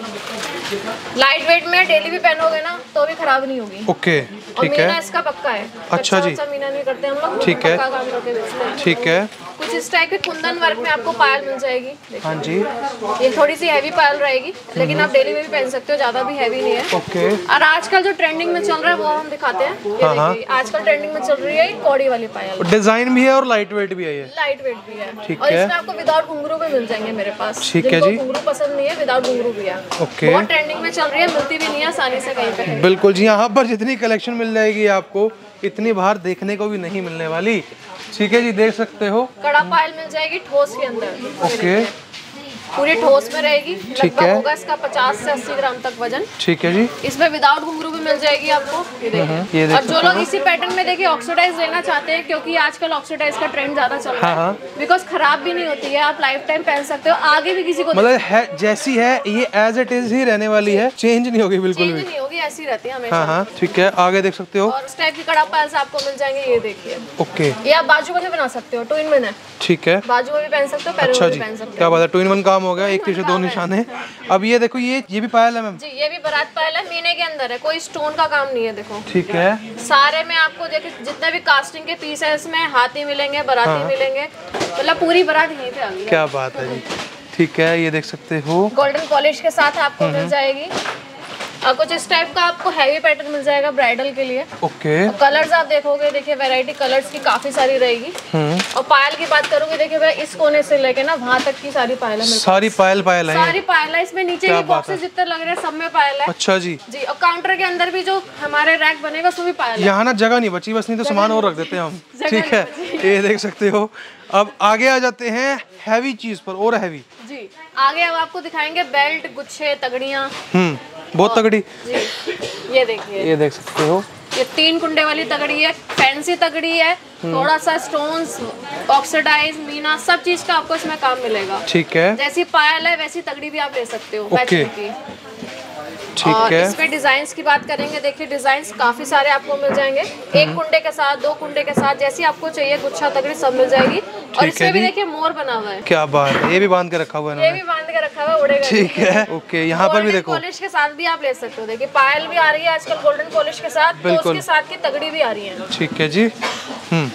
लाइट वेट में, डेली भी पहनोगे ना तो भी खराब नहीं होगी। ओके, और ठीक मीना है। इसका पक्का है। अच्छा जी, मीना नहीं करते हम लोग, ठीक है, पक्का काम करके बेचते हैं। ठीक है। कुछ इस टाइप के कुंदन वर्क में आपको पायल मिल जाएगी। हाँ जी, ये थोड़ी सी हैवी पायल रहेगी, लेकिन आप डेली में भी पहन सकते हो, ज्यादा भी हैवी नहीं है। ओके। और आजकल जो ट्रेंडिंग में चल रहा है वो हम दिखाते हैं। ये देखिए, आजकल ट्रेंडिंग में चल रही है कौड़ी वाली पायल, डिजाइन भी है और लाइट वेट भी है ये, लाइट वेट भी है। ठीक और है। इसमें आपको विदाउट घुंघरू भी मिल जाएंगे मेरे पास। ठीक है जी। घुंघरू पसंद नहीं है, विदाउट घुंघरू भी है। ओके, बहुत ट्रेंडिंग में चल रही है, मिलती भी नहीं है आसानी से कहीं पे। बिल्कुल जी, यहाँ पर जितनी कलेक्शन मिल जाएगी आपको, इतनी बाहर देखने को भी नहीं मिलने वाली। ठीक है जी, देख सकते हो। कड़ा पायल मिल जाएगी ठोस के अंदर। ओके, पूरी ठोस में रहेगी, ठीक है। होगा इसका पचास से अस्सी ग्राम तक वजन। ठीक है जी। इसमें विदाउट घुंघरू भी मिल जाएगी आपको, ये देखिए। ये और जो लोग इसी पैटर्न में देखिए ऑक्सीडाइज लेना चाहते हैं, क्योंकि आजकल ऑक्सीडाइज का ट्रेंड ज्यादा चल रहा है, बिकॉज खराब भी नहीं होती है, आप लाइफ टाइम पहन सकते हो, आगे भी किसी को मतलब है जैसी है ये एज इट इज ही रहने वाली है, चेंज नहीं होगी बिल्कुल भी, नहीं होगी, ऐसी रहती है हमेशा। हाँ हाँ ठीक है। आगे देख सकते हो, और इस टाइप की कड़ा पायल्स आपको मिल जाएंगे, ये देखिए। ओके, ये आप बाजू में भी बना सकते हो, टू इन वन है। ठीक है, बाजू में भी पहन सकते हो, पैरों अच्छा में जी, भी पहन सकते हो। क्या बात है, टू इन वन काम हो गया, एक तीर से दो निशान है। अब ये देखो, ये ये भी पायल है मैम जी, ये भी बारात पायल है, मीने के अंदर है, कोई स्टोन का काम नहीं है, देखो। ठीक है, सारे में आपको देखिए जितने भी कास्टिंग के पीस है इसमें हाथी मिलेंगे, बाराती मिलेंगे, मतलब पूरी बारात यहीं पे आ गई है। क्या बात है जी, ठीक है, ये देख सकते हो, गोल्डन पॉलिश के साथ आपको मिल जाएगी। और कुछ इस टाइप का आपको हैवी पैटर्न मिल जाएगा ब्राइडल के लिए। ओके, कलर्स आप देखोगे, देखिए वैरायटी कलर्स की काफी सारी रहेगी। और पायल की बात करूंगी, देखिए भैया इस कोने से लेके ना वहाँ तक की सारी पायल है, सारी पायल पायल है, सारी पायल है। इसमें नीचे भी बॉक्सेस जितने लग रहे हैं सब में पायल है। अच्छा जी जी, और काउंटर के अंदर भी जो हमारे रैक बनेगा उसमें भी पायल है। यहाँ ना जगह नहीं बची बस, नहीं तो सामान और रख देते हैं हम, ठीक है। ये देख सकते हो। अब आगे आ जाते हैं हैवी चीज पर, और हैवी जी। आगे अब आपको दिखाएंगे बेल्ट, गुच्छे, तगड़ियाँ। हम्म, बहुत तगड़ी जी, ये देखिए, ये देख सकते हो, ये तीन कुंडे वाली तगड़ी है, फैंसी तगड़ी है, थोड़ा सा स्टोन्स, ऑक्सीडाइज, मीना, सब चीज का आपको इसमें काम मिलेगा। ठीक है, जैसी पायल है वैसी तगड़ी भी आप ले सकते हो, ओके, की। ठीक और है। इसमें डिजाइन की बात करेंगे, देखिए डिजाइन काफी सारे आपको मिल जाएंगे, एक कुंडे के साथ, दो कुंडे के साथ, जैसी आपको चाहिए गुच्छा तगड़ी सब मिल जाएगी। और इसमें भी देखिए मोर बना हुआ है, क्या बात है, ये भी बांध के रखा हुआ है ये भी बांध के रखा हुआ है, उड़ेगा। ठीक है, ओके, यहाँ पर भी देखो पॉलिश के साथ भी आप ले सकते हो, देखिए पायल भी आ रही है आजकल गोल्डन पॉलिश के साथ, तो उसके साथ की तगड़ी भी आ रही है। ठीक है जी। हम्म,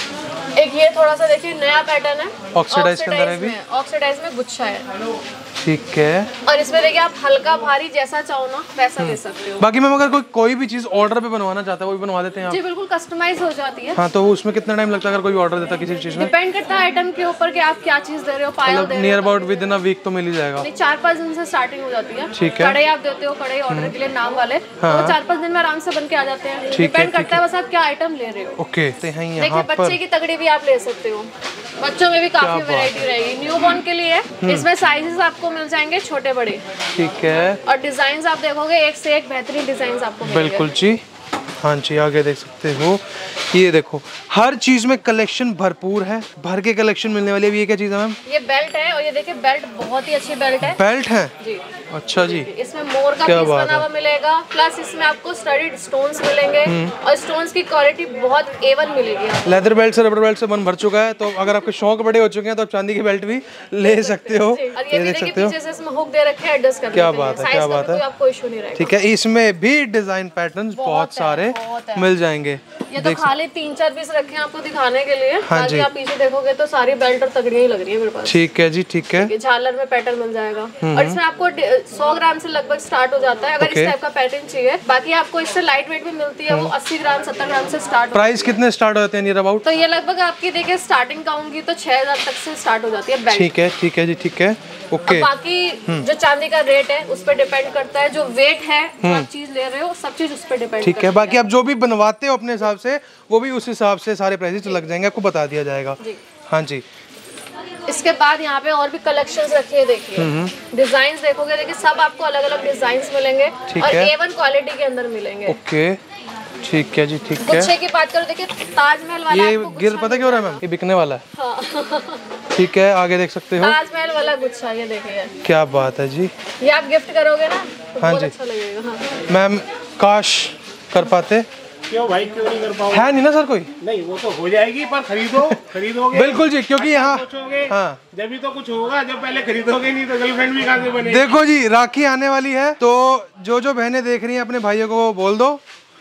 एक ये थोड़ा सा देखिए नया पैटर्न है, ऑक्सीडाइज के अंदर है भी, ऑक्सीडाइज में गुच्छा है। ठीक है। और इसमें देखिए आप हल्का भारी जैसा चाहो ना वैसा ले सकते हो। बाकी मैम अगर कोई कोई भी चीज ऑर्डर पे बनवाना चाहता है वो भी बनवा देते हैं आप? जी बिल्कुल, कस्टमाइज हो जाती है। हाँ, तो उसमें कितना टाइम लगता है अगर कोई ऑर्डर देता है किसी चीज में? डिपेंड करता है आइटम के ऊपर कि आप क्या चीज दे रहे हो, पायल दे रहे near about within a week तो मिल ही जाएगा। नहीं, चार पाँच दिन से स्टार्टिंग हो जाती है। ठीक है। कड़े आप देते हो, कड़े ऑर्डर के लिए नाम वाले, तो वो चार पाँच दिन में आराम से बन के आ जाते हैं। ठीक है, डिपेंड करता है बस आप क्या आइटम ले रहे हो। ओके, तो हैं देखिए यहाँ बच्चे पर की तगड़ी भी आप ले सकते हो, बच्चों में भी काफी वैरायटी रहेगी, न्यू बॉर्न के लिए। इसमें साइजेस आपको मिल जाएंगे छोटे बड़े। ठीक है, और डिजाइन आप देखोगे एक से एक बेहतरीन डिजाइन आपको मिलेंगे। बिल्कुल जी। हाँ जी, आगे देख सकते हो, ये देखो हर चीज में कलेक्शन भरपूर है, भर के कलेक्शन मिलने वाली है। ये क्या चीज है मैम? ये बेल्ट है, और ये देखिए बेल्ट बहुत ही अच्छी बेल्ट है। बेल्ट है जी, अच्छा जी। इसमें मोर का पीस बना हुआ मिलेगा, प्लस इसमें आपको स्टडीड स्टोन्स मिलेंगे, और स्टोन्स की क्वालिटी बहुत एवन मिलेगी। लेदर बेल्ट से, रबर बेल्ट से मन भर चुका है, तो अगर आपके शौक बड़े हो चुके हैं तो आप चांदी की बेल्ट भी ले सकते हो। और ये भी देखिए पीछे से इसमें हुक दे रखे हैं एडजस्ट करने के लिए। क्या बात है, क्या बात है, आपको इशू नहीं रहेगा। ठीक है। इसमें भी डिजाइन पैटर्न्स बहुत सारे मिल जाएंगे। ये तो खाली तीन चार पीस रखे हैं आपको दिखाने के लिए। हाँ जी, आप पीछे देखोगे तो सारी बेल्ट और तगड़ियां ही लग रही है मेरे पास। ठीक है जी, ठीक है। झालर में पैटर्न मिल जाएगा, और इसमें आपको सौ ग्राम से लगभग स्टार्ट हो जाता है अगर इस टाइप का पैटर्न चाहिए। बाकी आपको इससे लाइट वेट भी मिलती है, वो अस्सी ग्राम सत्तर ग्राम से स्टार्ट। प्राइस कितने स्टार्ट होते हैं नियर अबाउट? तो ये लगभग आपकी देखिए स्टार्टिंग कहूंगी तो छह हजार तक से स्टार्ट हो जाती है बेल्ट। ठीक है, ठीक है जी, ठीक है, ओके। बाकी जो चांदी का रेट है उस पर डिपेंड करता है, जो वेट है जो आप चीज ले रहे हो सब चीज उस पर डिपेंड। ठीक है, बाकी आप जो भी बनवाते हो अपने हिसाब से वो भी उस हिसाब से सारे प्राइसेस लग जाएंगे, आपको बता दिया जाएगा। हाँ जी। इसके बाद यहाँ पे और भी कलेक्शंस रखे हैं, देखिए डिजाइन्स देखोगे, देखिए सब आपको अलग अलग डिजाइन्स मिलेंगे और ए वन क्वालिटी के अंदर मिलेंगे। ओके, ठीक है जी, ठीक है। गुच्छे की बात करो, देखिए ताजमहल वाला ये गिर पता क्यों हो रहा है मैम? ये बिकने वाला है। हाँ। ठीक है, आगे देख सकते हो ताजमहल वाला गुच्छा, ये देखिए क्या बात है जी। ये आप गिफ्ट करोगे ना तो हाँ बहुत जी, अच्छा लगेगा। हाँ। मैम काश कर पाते। क्यों भाई, क्यों नहीं कर पाओगे? है नहीं ना सर कोई? नहीं, वो तो हो जाएगी, पर खरीदो खरीदोगे बिल्कुल जी, क्योंकि यहाँ हाँ जब भी तो कुछ होगा, जब पहले खरीदोगे नहीं तो गर्लफ्रेंड भी कहाँ से बनेगी। देखो जी, राखी आने वाली है, तो जो जो बहनें देख रही हैं अपने भाइयों को बोल दो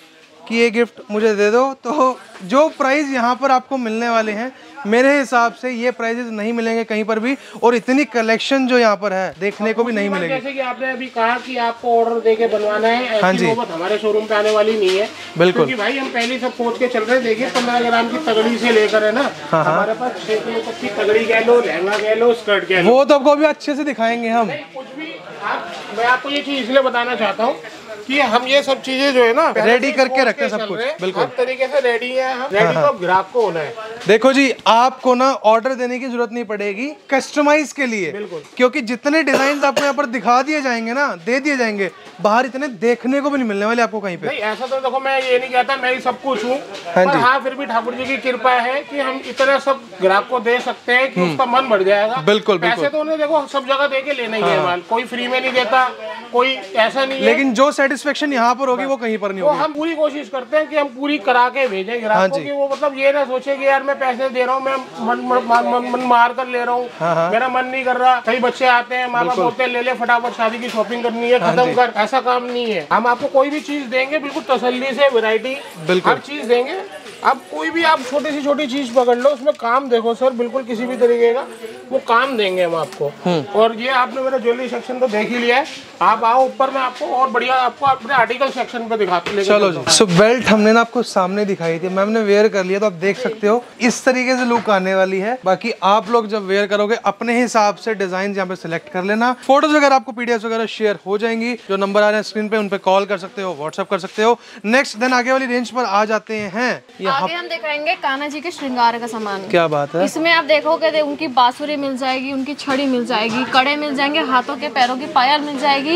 कि ये गिफ्ट मुझे दे दो। तो जो प्राइस यहाँ पर आपको मिलने वाले हैं मेरे हिसाब से ये प्राइजेस नहीं मिलेंगे कहीं पर भी, और इतनी कलेक्शन जो यहाँ पर है देखने को भी नहीं मिलेगी। जैसे कि आपने अभी कहा कि आपको ऑर्डर देके बनवाना है, हाँ ऐसी नौबत हमारे शोरूम पे आने वाली नहीं है। बिल्कुल, क्योंकि भाई हम पहले सब सोच के चल रहे हैं। देखिए पंद्रह ग्राम की तगड़ी से लेकर है ना, हाँ हमारे पास छह किलो तक की तगड़ी कह लो, लहंगा कह लो, स्कर्ट कह लो, वो तो आपको अभी अच्छे से दिखाएंगे हम। कुछ भी आप, मैं आपको ये चीज इसलिए बताना चाहता हूँ कि हम ये सब चीजें जो है ना रेडी करके रखते हैं सब कुछ, बिल्कुल हर तरीके से रेडी है हम। रेडी तो ग्राहक को होना है। देखो जी, आपको ना ऑर्डर देने की जरूरत नहीं पड़ेगी कस्टमाइज के लिए, बिल्कुल, क्योंकि जितने डिजाइन आपको यहाँ पर दिखा दिए जाएंगे ना, दे दिए जाएंगे, बाहर इतने देखने को भी नहीं मिलने वाले आपको कहीं पे। नहीं ऐसा तो देखो, मैं ये नहीं कहता मैं ही सब कुछ हूँ, हाँ पर जी। हाँ फिर भी ठाकुर जी की कृपा है कि हम इतना सब ग्राहक को दे सकते हैं कि उसका मन बढ़ जाएगा। बिल्कुल पैसे बिल्कुल। तो उन्हें देखो सब जगह दे के लेना ही है माल, कोई फ्री में नहीं देता, कोई ऐसा नहीं है। लेकिन जो सेटिस्फेक्शन यहाँ पर होगी वो कहीं पर नहीं वो होगी। हम पूरी कोशिश करते हैं कि हम पूरी करा के भेजें ग्राहक को, कि वो मतलब ये ना सोचे कि यार मैं पैसे दे रहा हूँ, मैं मन, मन, मन, मन मार कर ले रहा हूँ, मेरा मन नहीं कर रहा। कई बच्चे आते हैं, माँ बाप बोलते हैं ले ले फटाफट, शादी की शॉपिंग करनी है, खत्म कर। ऐसा काम नहीं है, हम आपको कोई भी चीज देंगे बिल्कुल तसल्ली से, वैरायटी हर चीज देंगे। अब कोई भी आप छोटी सी छोटी चीज पकड़ लो, उसमें काम देखो सर, बिल्कुल किसी भी तरीके का वो काम देंगे हम आपको। और ये आपने मेरा ज्वेलरी सेक्शन तो देख ही लिया है, आप आओ ऊपर, मैं आपको और बढ़िया आपको अपने आर्टिकल सेक्शन पे दिखाते लेके चलो जी। सो बेल्ट हमने ना आपको सामने दिखाई थी, मैम ने वेयर कर लिया, तो आप देख सकते हो इस तरीके से लुक आने वाली है। बाकी आप लोग जब वेयर करोगे अपने हिसाब से डिजाइन यहाँ पे सिलेक्ट कर लेना। फोटोज वगैरह आपको पीडीएफ वगैरह शेयर हो जाएंगी, जो नंबर आ रहे हैं स्क्रीन पे उन पे कॉल कर सकते हो, व्हाट्सएप कर सकते हो। नेक्स्ट देन आगे वाली रेंज पर आ जाते हैं। आगे हम दिखाएंगे कान्हा जी के श्रृंगार का सामान। क्या बात है, इसमें आप देखोगे दे, उनकी बांसुरी मिल जाएगी, उनकी छड़ी मिल जाएगी, कड़े मिल जाएंगे, हाथों के पैरों की पायल मिल जाएगी,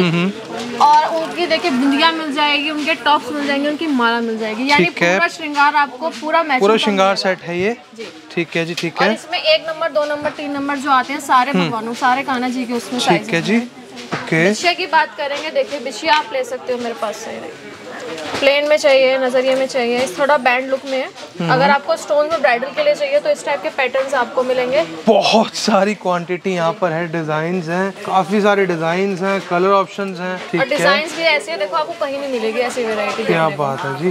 और उनकी देखिए बिंदिया मिल जाएगी, उनके टॉप्स मिल जाएंगे, उनकी माला मिल जाएगी, यानी पूरा श्रृंगार आपको पूरा मैचिंग पूरा श्रृंगार सेट है ये। ठीक है जी, ठीक है। और इसमें एक नंबर, दो नंबर, तीन नंबर जो आते हैं सारे भगवानों, सारे कान्हा जी के उसमें साइज ठीक है जी। ओके, बिछिया की बात करेंगे, देखिए बिछिया आप ले सकते हो मेरे पास से, प्लेन में चाहिए, नजरिए में चाहिए, इस थोड़ा बैंड लुक में है। अगर आपको स्टोन में ब्राइडल के लिए चाहिए तो इस टाइप के पैटर्न्स आपको मिलेंगे। बहुत सारी क्वांटिटी यहाँ पर है, डिजाइन्स हैं, काफी सारे डिजाइन्स हैं, कलर ऑप्शंस हैं। ठीक है, और डिजाइन्स भी ऐसे है, देखो आपको कहीं नहीं मिलेगी ऐसी वैरायटी। क्या बात है जी।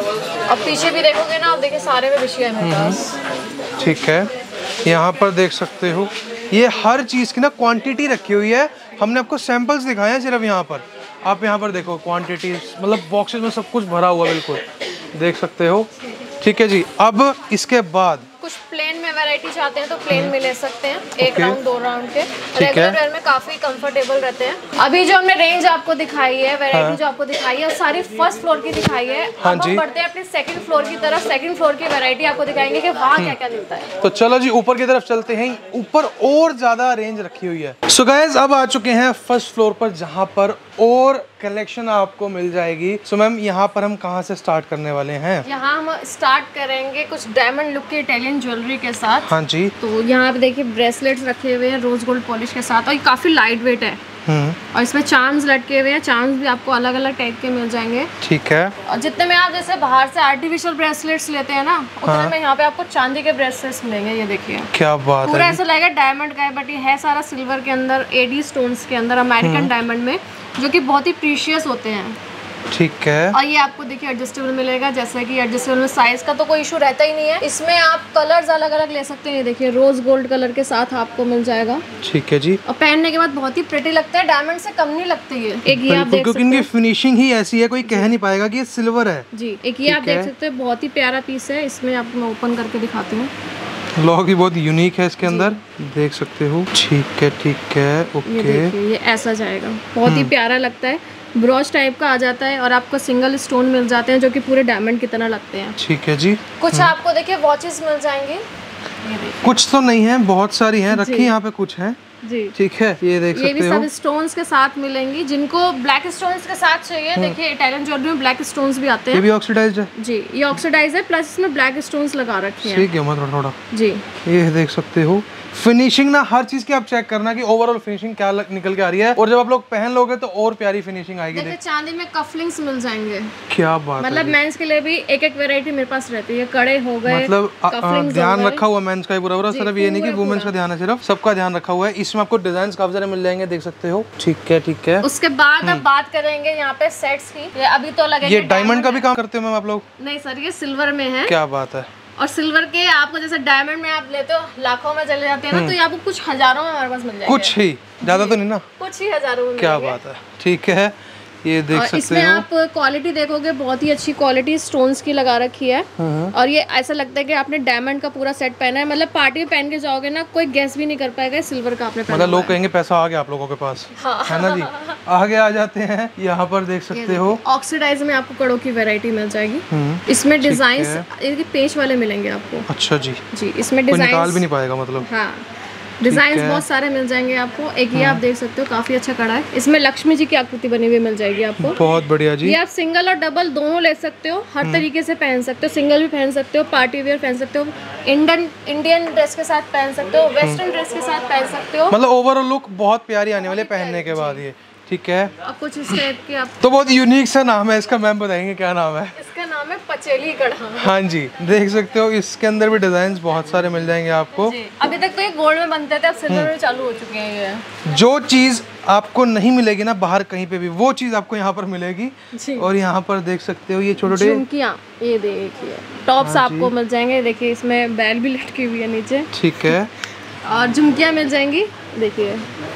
अब पीछे भी देखोगे ना आप, देखिए सारे में बिछिया है मेरे पास। ठीक है, यहाँ पर देख सकते हो ये हर चीज की ना क्वांटिटी रखी हुई है। हमने आपको सैंपल्स दिखाए हैं सिर्फ यहाँ पर, आप यहाँ पर देखो क्वांटिटी, मतलब बॉक्सेस में सब कुछ भरा हुआ बिल्कुल देख सकते हो। ठीक है जी, अब इसके बाद कुछ प्लेन में वैरायटी चाहते हैं तो प्लेन में ले सकते हैं, एक राउंड दो राउंड के, रेगुलर वेयर में काफी कंफर्टेबल रहते हैं। अभी जो हमने रेंज आपको दिखाई है, वैरायटी हाँ। जो आपको दिखाई है, सारी फर्स्ट फ्लोर की दिखाई है। हाँ अब हम बढ़ते हैं अपने सेकंड फ्लोर की तरफ। सेकंड फ्लोर की वैरायटी आपको दिखाएंगे कि वहाँ क्या क्या मिलता है। तो चलो जी ऊपर की तरफ चलते हैं, ऊपर और ज्यादा रेंज रखी हुई है। सो गाइस अब आ चुके हैं फर्स्ट फ्लोर पर, जहाँ पर और कलेक्शन आपको मिल जाएगी। सो so, मैम यहाँ पर हम कहाँ से स्टार्ट करने वाले हैं? यहाँ हम स्टार्ट करेंगे कुछ डायमंड लुक की इटालियन ज्वेलरी के साथ। हाँ जी। तो यहाँ पे देखिए ब्रेसलेट्स रखे हुए हैं रोज गोल्ड पॉलिश के साथ, और ये काफी लाइट वेट है, और इसमें चार्म्स लटके हुए हैं। चार्म्स भी आपको अलग अलग टाइप के मिल जाएंगे। ठीक है। और जितने में आप जैसे बाहर से आर्टिफिशियल ब्रेसलेट्स लेते हैं ना, उतने हाँ। में यहाँ पे आपको चांदी के ब्रेसलेट्स मिलेंगे। ये देखिए क्या बात पूरा है, ऐसा लगेगा डायमंड का है, बट ये है सारा सिल्वर के अंदर, एडी स्टोन्स के अंदर, अमेरिकन डायमंड में, जो कि बहुत ही प्रीशियस होते हैं। ठीक है। और ये आपको देखिए एडजस्टेबल मिलेगा, जैसे कि एडजस्टेबल में साइज का तो कोई इशू रहता ही नहीं है। इसमें आप कलर्स अलग अलग ले सकते हैं। देखिए रोज गोल्ड कलर के साथ आपको मिल जाएगा। ठीक है जी। और पहनने के बाद बहुत ही प्रिटी लगता है, डायमंड से कम नहीं लगती है। एक ये आप देख सकते हैं, इनकी फिनिशिंग ही ऐसी है, कोई कह नहीं पाएगा कि ये सिल्वर है जी। एक ये आप देख सकते हैं, बहुत ही प्यारा पीस है। इसमें आपको मैं ओपन करके दिखाती हूँ, लॉक भी बहुत यूनिक है इसके अंदर, देख सकते हो। ठीक है, ठीक है, ओके। ये देखिए, ये ऐसा जाएगा, बहुत ही प्यारा लगता है, ब्रॉच टाइप का आ जाता है, और आपको सिंगल स्टोन मिल जाते हैं जो कि पूरे डायमंड की तरह लगते हैं। ठीक है जी। कुछ आपको देखिए वॉचेस मिल जाएंगे, कुछ तो नहीं है, बहुत सारी हैं रखी, यहाँ पे कुछ है जी। ठीक है, ये देख सकते हो, ये भी सब स्टोन्स के साथ मिलेंगी। जिनको ब्लैक स्टोन्स के साथ चाहिए, देखिए इटालियन ज्वेलरी में ब्लैक स्टोन्स भी आते हैं। ये भी ऑक्सीडाइज्ड है जी, ये ऑक्सीडाइज्ड है, प्लस इसमें ब्लैक स्टोन्स लगा रखे हैं। ठीक है, मतलब थोड़ा जी, ये देख सकते हो। फिनिशिंग ना हर चीज की आप चेक करना कि ओवरऑल फिनिशिंग क्या निकल के आ रही है, और जब आप लोग पहन लोगे तो और प्यारी फिनिशिंग आएगी। देखिए चांदी में कफलिंग्स मिल जाएंगे। क्या बात मतलब मेंस के लिए भी एक एक वैरायटी मेरे पास रहती है। कड़े हो गए, मतलब ध्यान रखा हुआ मेंस का पूरा पूरा, सिर्फ ये नहीं कि वुमेन्स का ध्यान है, सिर्फ सबका ध्यान रखा हुआ है। इसमें आपको डिजाइन काफी सारे मिल जाएंगे, देख सकते हो। ठीक है, ठीक है। उसके बाद अब बात करेंगे यहाँ पे सेट्स की। ये अभी तो लगेगा, ये डायमंड का भी काम करते हो मैम आप लोग? नहीं सर, ये सिल्वर में है। क्या बात है। और सिल्वर के आपको जैसे डायमंड में आप लेते हो लाखों में चले जाते हैं ना, तो ये आपको कुछ हजारों में हमारे पास मिल जाएगा। कुछ ही, ज्यादा तो नहीं ना? कुछ ही हजारों में। क्या बात है। ठीक है, ये देख सकते इसमें हो। आप क्वालिटी देखोगे बहुत ही अच्छी क्वालिटी स्टोन्स की लगा रखी है और ये ऐसा लगता है कि आपने डायमंड का पूरा सेट पहना है, मतलब पार्टी में पहन के जाओगे ना कोई गेस भी नहीं कर पाएगा सिल्वर का आपने पहना। मतलब लोग कहेंगे पैसा आ गया आप लोगों के पास, हाँ। है ना जी। आगे आ जाते हैं, यहाँ पर देख सकते हो ऑक्सीडाइज में आपको कड़ों की वैरायटी मिल जाएगी। इसमें डिजाइन पेच वाले मिलेंगे आपको। अच्छा जी जी, इसमें कोई डिजाइन निकाल भी नहीं पाएगा मतलब। हाँ, डिजाइन बहुत सारे मिल जाएंगे आपको। एक ये आप देख सकते हो काफी अच्छा कड़ा है, इसमें लक्ष्मी जी की आकृति बनी हुई मिल जाएगी आपको। बहुत बढ़िया जी। ये आप सिंगल और डबल दोनों ले सकते हो, हर तरीके से पहन सकते हो। सिंगल भी पहन सकते हो, पार्टी वेयर पहन सकते हो, इंडियन इंडियन ड्रेस के साथ पहन सकते हो, वेस्टर्न ड्रेस के साथ पहन सकते हो। मतलब ओवरऑल लुक बहुत प्यारी आने वाली है पहनने के बाद ये। ठीक है, और कुछ इस टाइप के आप तो बहुत यूनिक सा नाम है इसका, मैम बताएंगे क्या नाम है? इसका नाम है पचेली कड़ा। हाँ जी, देख सकते हो इसके अंदर भी डिजाइन बहुत सारे मिल जाएंगे आपको। अभी तक तो ये गोल्ड में बनते थे, अब सिल्वर में चालू हो चुके हैं ये। जो चीज आपको नहीं मिलेगी ना बाहर कहीं पे भी, वो चीज आपको यहाँ पर मिलेगी। जी। और यहाँ पर देख सकते हो ये छोटे छोटे झुमकियाँ, ये देखिए टॉप्स आपको मिल जाएंगे। देखिए इसमें बैल भी लटकी हुई है नीचे। ठीक है, और झुमकियाँ मिल जाएंगी देखिए,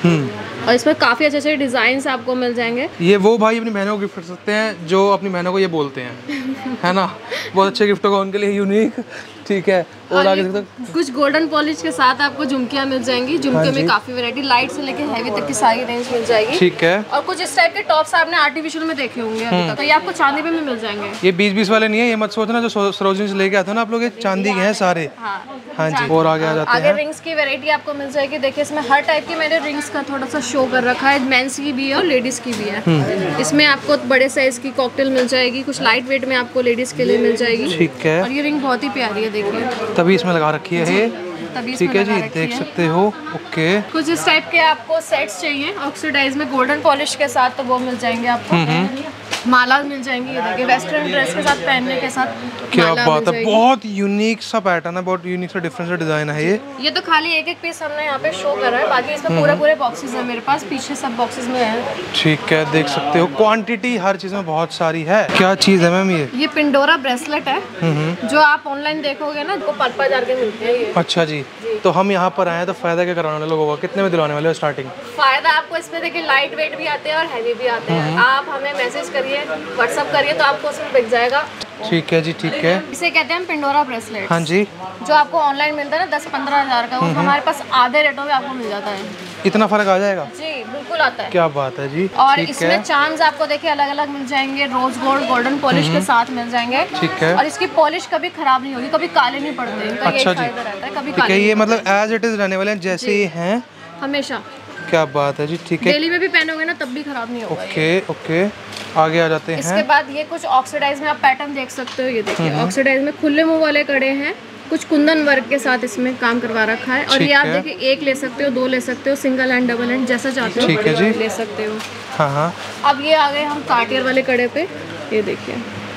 और इसमें काफी अच्छे अच्छे डिजाइन आपको मिल जाएंगे। ये वो भाई अपनी बहनों को गिफ्ट कर सकते हैं जो अपनी बहनों को ये बोलते हैं, है ना। बहुत अच्छे गिफ्ट होगा उनके लिए, यूनिक। ठीक है, और, और आगे ये कुछ गोल्डन पॉलिश के साथ आपको झुमकियाँ मिल जाएंगी। झुमके में काफी वैरायटी, लाइट से लेके हैवी तक की सारी रेंज मिल जाएगी। ठीक है, और कुछ इस टाइप के टॉप्स आपने आर्टिफिशियल में देखे होंगे अभी तक, तो ये आपको चांदी में भी मिल जाएंगे। ये बीस बीस वाले नहीं है, ये मत सोचना जो सरोजनी से लेके आते हैं ना आप लोग, ये चांदी के हैं सारे। हाँ जी, और आगे आ जाते आगे हैं। रिंग्स की वैरायटी आपको मिल जाएगी। देखिए इसमें हर टाइप की मैंने रिंग्स का थोड़ा सा शो कर रखा है, मेंस की भी है और लेडीज की भी है। इसमें आपको बड़े साइज की कॉकटेल मिल जाएगी, कुछ लाइट वेट में आपको लेडीज के लिए मिल जाएगी। ठीक है, और ये रिंग बहुत ही प्यारी है, देखिए तभी इसमें लगा रखी है ये। तभी ठीक है जी, देख सकते हो। ओके, कुछ इस टाइप के आपको सेट्स चाहिए ऑक्सीडाइज में गोल्डन पॉलिश के साथ, तो वो मिल जाएंगे आपको। माला मिल जाएंगी, ये देखिए वेस्टर्न ड्रेस के साथ पहनने के साथ क्या माला बात मिल है, जाएगी। बहुत यूनिक सा पैटर्न है, बहुत यूनिक सा डिफरेंट सा डिजाइन है ये। ये तो खाली एक एक पीस हमने यहाँ पे शो करा है, बाकी इसमें पूरे पूरे बॉक्सेस है मेरे पास, पीछे सब बॉक्सेस में है। ठीक है, देख सकते हो क्वांटिटी हर चीज में बहुत सारी है। क्या चीज है मैम ये? ये पिंडोरा ब्रेसलेट है, जो आप ऑनलाइन देखोगे ना, आपको पाँच पाँच हजार के मिलते हैं ये। अच्छा जी, तो हम यहाँ पर आए हैं तो फायदा क्या कराने वाले लोगों को, कितने में दिलवाने वाले हो स्टार्टिंग? फायदा आपको इसमें देखिए लाइट वेट भी आते हैं और हैवी भी आते हैं। आप हमें मैसेज करिए, व्हाट्सअप करिए, तो आपको उसमें बिक जाएगा। ठीक है जी, ठीक है। इसे कहते हैं हम पिंडोरा ब्रेसलेट। हाँ जी, जो आपको ऑनलाइन मिलता है ना दस पंद्रह हजार का, वो हमारे पास आधे रेटों में आपको मिल जाता है। इतना फर्क आ जाएगा? जी बिल्कुल आता है। क्या बात है जी। और ठीक इसमें है, चार्म्स आपको देखिए अलग अलग मिल जाएंगे, रोज गोल्ड गोल्डन पॉलिश के साथ मिल जाएंगे। ठीक है। और इसकी पॉलिश कभी खराब नहीं होगी, कभी काले नहीं पड़ते, इनका अच्छा यही जी। फायदा रहता है, कभी ठीक है, काले ये नहीं मतलब एज इट इज रहने वाले हैं जैसे ये हैं पड़ते। हमेशा क्या बात है जी। ठीक है, डेली में भी पहनोगे ना तब भी खराब नहीं होगा। ओके ओके, आगे आ जाते इसके हैं। बाद ये कुछ ऑक्सीडाइज में आप पैटर्न देख सकते हो, ये देखिए ऑक्सीडाइज में खुले मुंह वाले कड़े हैं, कुछ कुंदन वर्क के साथ इसमें काम करवा रखा है। और ठीक ये आप है। देखिए एक ले सकते हो, दो ले सकते हो, सिंगल एंड डबल एंड जैसा चाहते हो ठीक है जी। ले सकते हो। हाँ हाँ, अब ये आ गए हम कार्टियर वाले कड़े पे, ये देखिए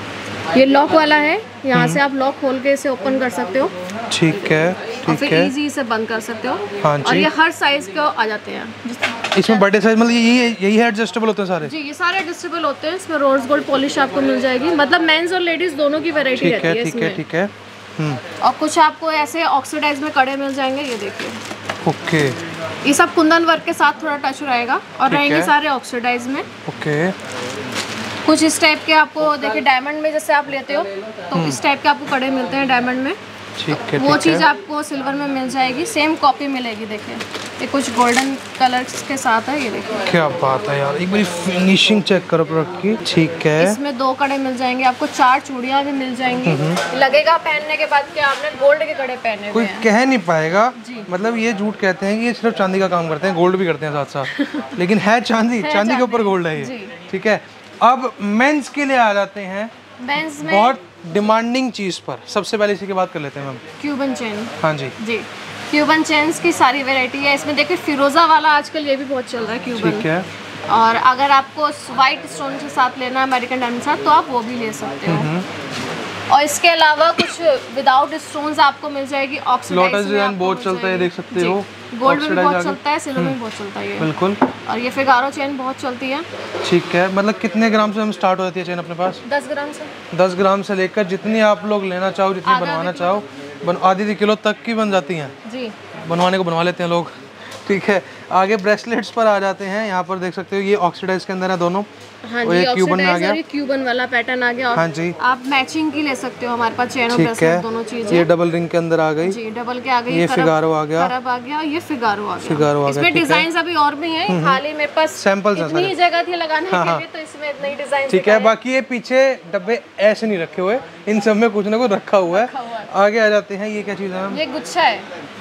ये लॉक वाला है, यहाँ से आप लॉक खोल के इसे ओपन कर सकते हो ठीक है, और ठीक फिर है। इजी इसे बंद कर सकते हो। हाँ और जी। ये हर साइज के आ जाते हैं जिस- इसमें बड़े साइज मतलब यही यही है, एडजस्टेबल होते हैं सारे? जी ये सारे एडजस्टेबल होते हैं। इसमें रोज गोल्ड पॉलिश आपको मिल जाएगी, मतलब मेंस और लेडीज दोनों की वैरायटी ठीक रहती है, है ठीक है, इसमें। ठीक है। हम्म, और कुछ आपको ऐसे ऑक्सीडाइज में कड़े मिल जाएंगे, ये देखिए ओके ये सब कुंदन वर्क के साथ थोड़ा टच रहेगा और ठीक रहेंगे है। सारे ऑक्सीडाइज में। ओके, कुछ इस टाइप के आपको देखिए डायमंड में जैसे आप लेते हो तो इस टाइप के आपको कड़े मिलते हैं डायमंड में, ठीक है, वो ठीक चीज़ है। आपको सिल्वर में मिल जाएगी, सेम कॉपी मिलेगी। देखिए ये कुछ गोल्डन कलर्स के साथ है, ये देखिए क्या बात है यार, एक बार फिनिशिंग चेक करो प्रोडक्ट की। ठीक है, इसमें दो कड़े मिल जाएंगे आपको, चार चूड़ियाँ भी मिल जाएंगी। लगेगा पहनने के बाद कि आपने गोल्ड के कड़े पहने हुए कोई हैं। कह नहीं पाएगा, जी। मतलब ये झूठ कहते हैं कि ये सिर्फ चांदी का काम करते हैं, गोल्ड भी करते हैं साथ साथ, लेकिन है चांदी, है चांदी के चांदी। ऊपर गोल्ड है ये। जी। ठीक है, अब मेंस के लिए आ जाते हैं बेंस में बहुत डिमांडिंग चीज पर। सबसे पहले इसी की बात कर लेते हैं मैम। क्यूबन चेन, हाँ जी, जी क्यूबन चेन्स की सारी वैरायटी है इसमें। देखिए फिरोजा वाला आजकल ये भी बहुत चल रहा है क्यूबन। ठीक है, और अगर आपको वाइट स्टोन के साथ लेना है अमेरिकन डायमंड के साथ तो आप वो भी ले सकते हो। और इसके अलावा कुछ विदाउट स्टोन्स आपको मिल जाएगी ऑक्सीडाइज लोटस डिजाइन बहुत चलता है, देख सकते हो। गोल्ड में भी Oxidized बहुत आगे। चलता है, सिल्वर में भी बहुत चलता है ये। बिल्कुल। और ये फिगारो चेन बहुत चलती है, ठीक है, मतलब कितने ग्राम से हम स्टार्ट हो जाती है चेन अपने पास? दस ग्राम से। दस ग्राम से लेकर जितनी आप लोग लेना चाहो, जितनी आधा बनवाना आधा चाहो, बन आधी आधी किलो तक की बन जाती हैं। जी बनवाने को बनवा लेते हैं लोग। ठीक है, आगे ब्रेसलेट्स पर आ जाते हैं। यहाँ पर देख सकते हो ये ऑक्सीडाइज के अंदर है दोनों। हाँ जी, ये क्यूबन आ गया, और ये क्यूबन वाला पैटर्न आ गया। और हाँ जी, आप मैचिंग की ले सकते हो, हमारे पास चेन और ब्रेसलेट दोनों चीजें। ये डबल रिंग के अंदर आ गई जी, डबल के आ गई। ये फिगारो आ गया, करब आ गया, ये फिगारो आ गया। फिगारो आ गया। इसमें डिजाइन अभी और भी हैं, खाली मेरे पास सैंपल्स हैं इतनी जगह थी लगाने के लिए, तो इसमें इतने ही डिजाइन। ठीक है, बाकी ये पीछे डब्बे ऐसे नहीं रखे हुए, इन सब में कुछ ना कुछ रखा हुआ है। आगे आ जाते हैं, ये क्या चीज़ है? ये गुच्छा है,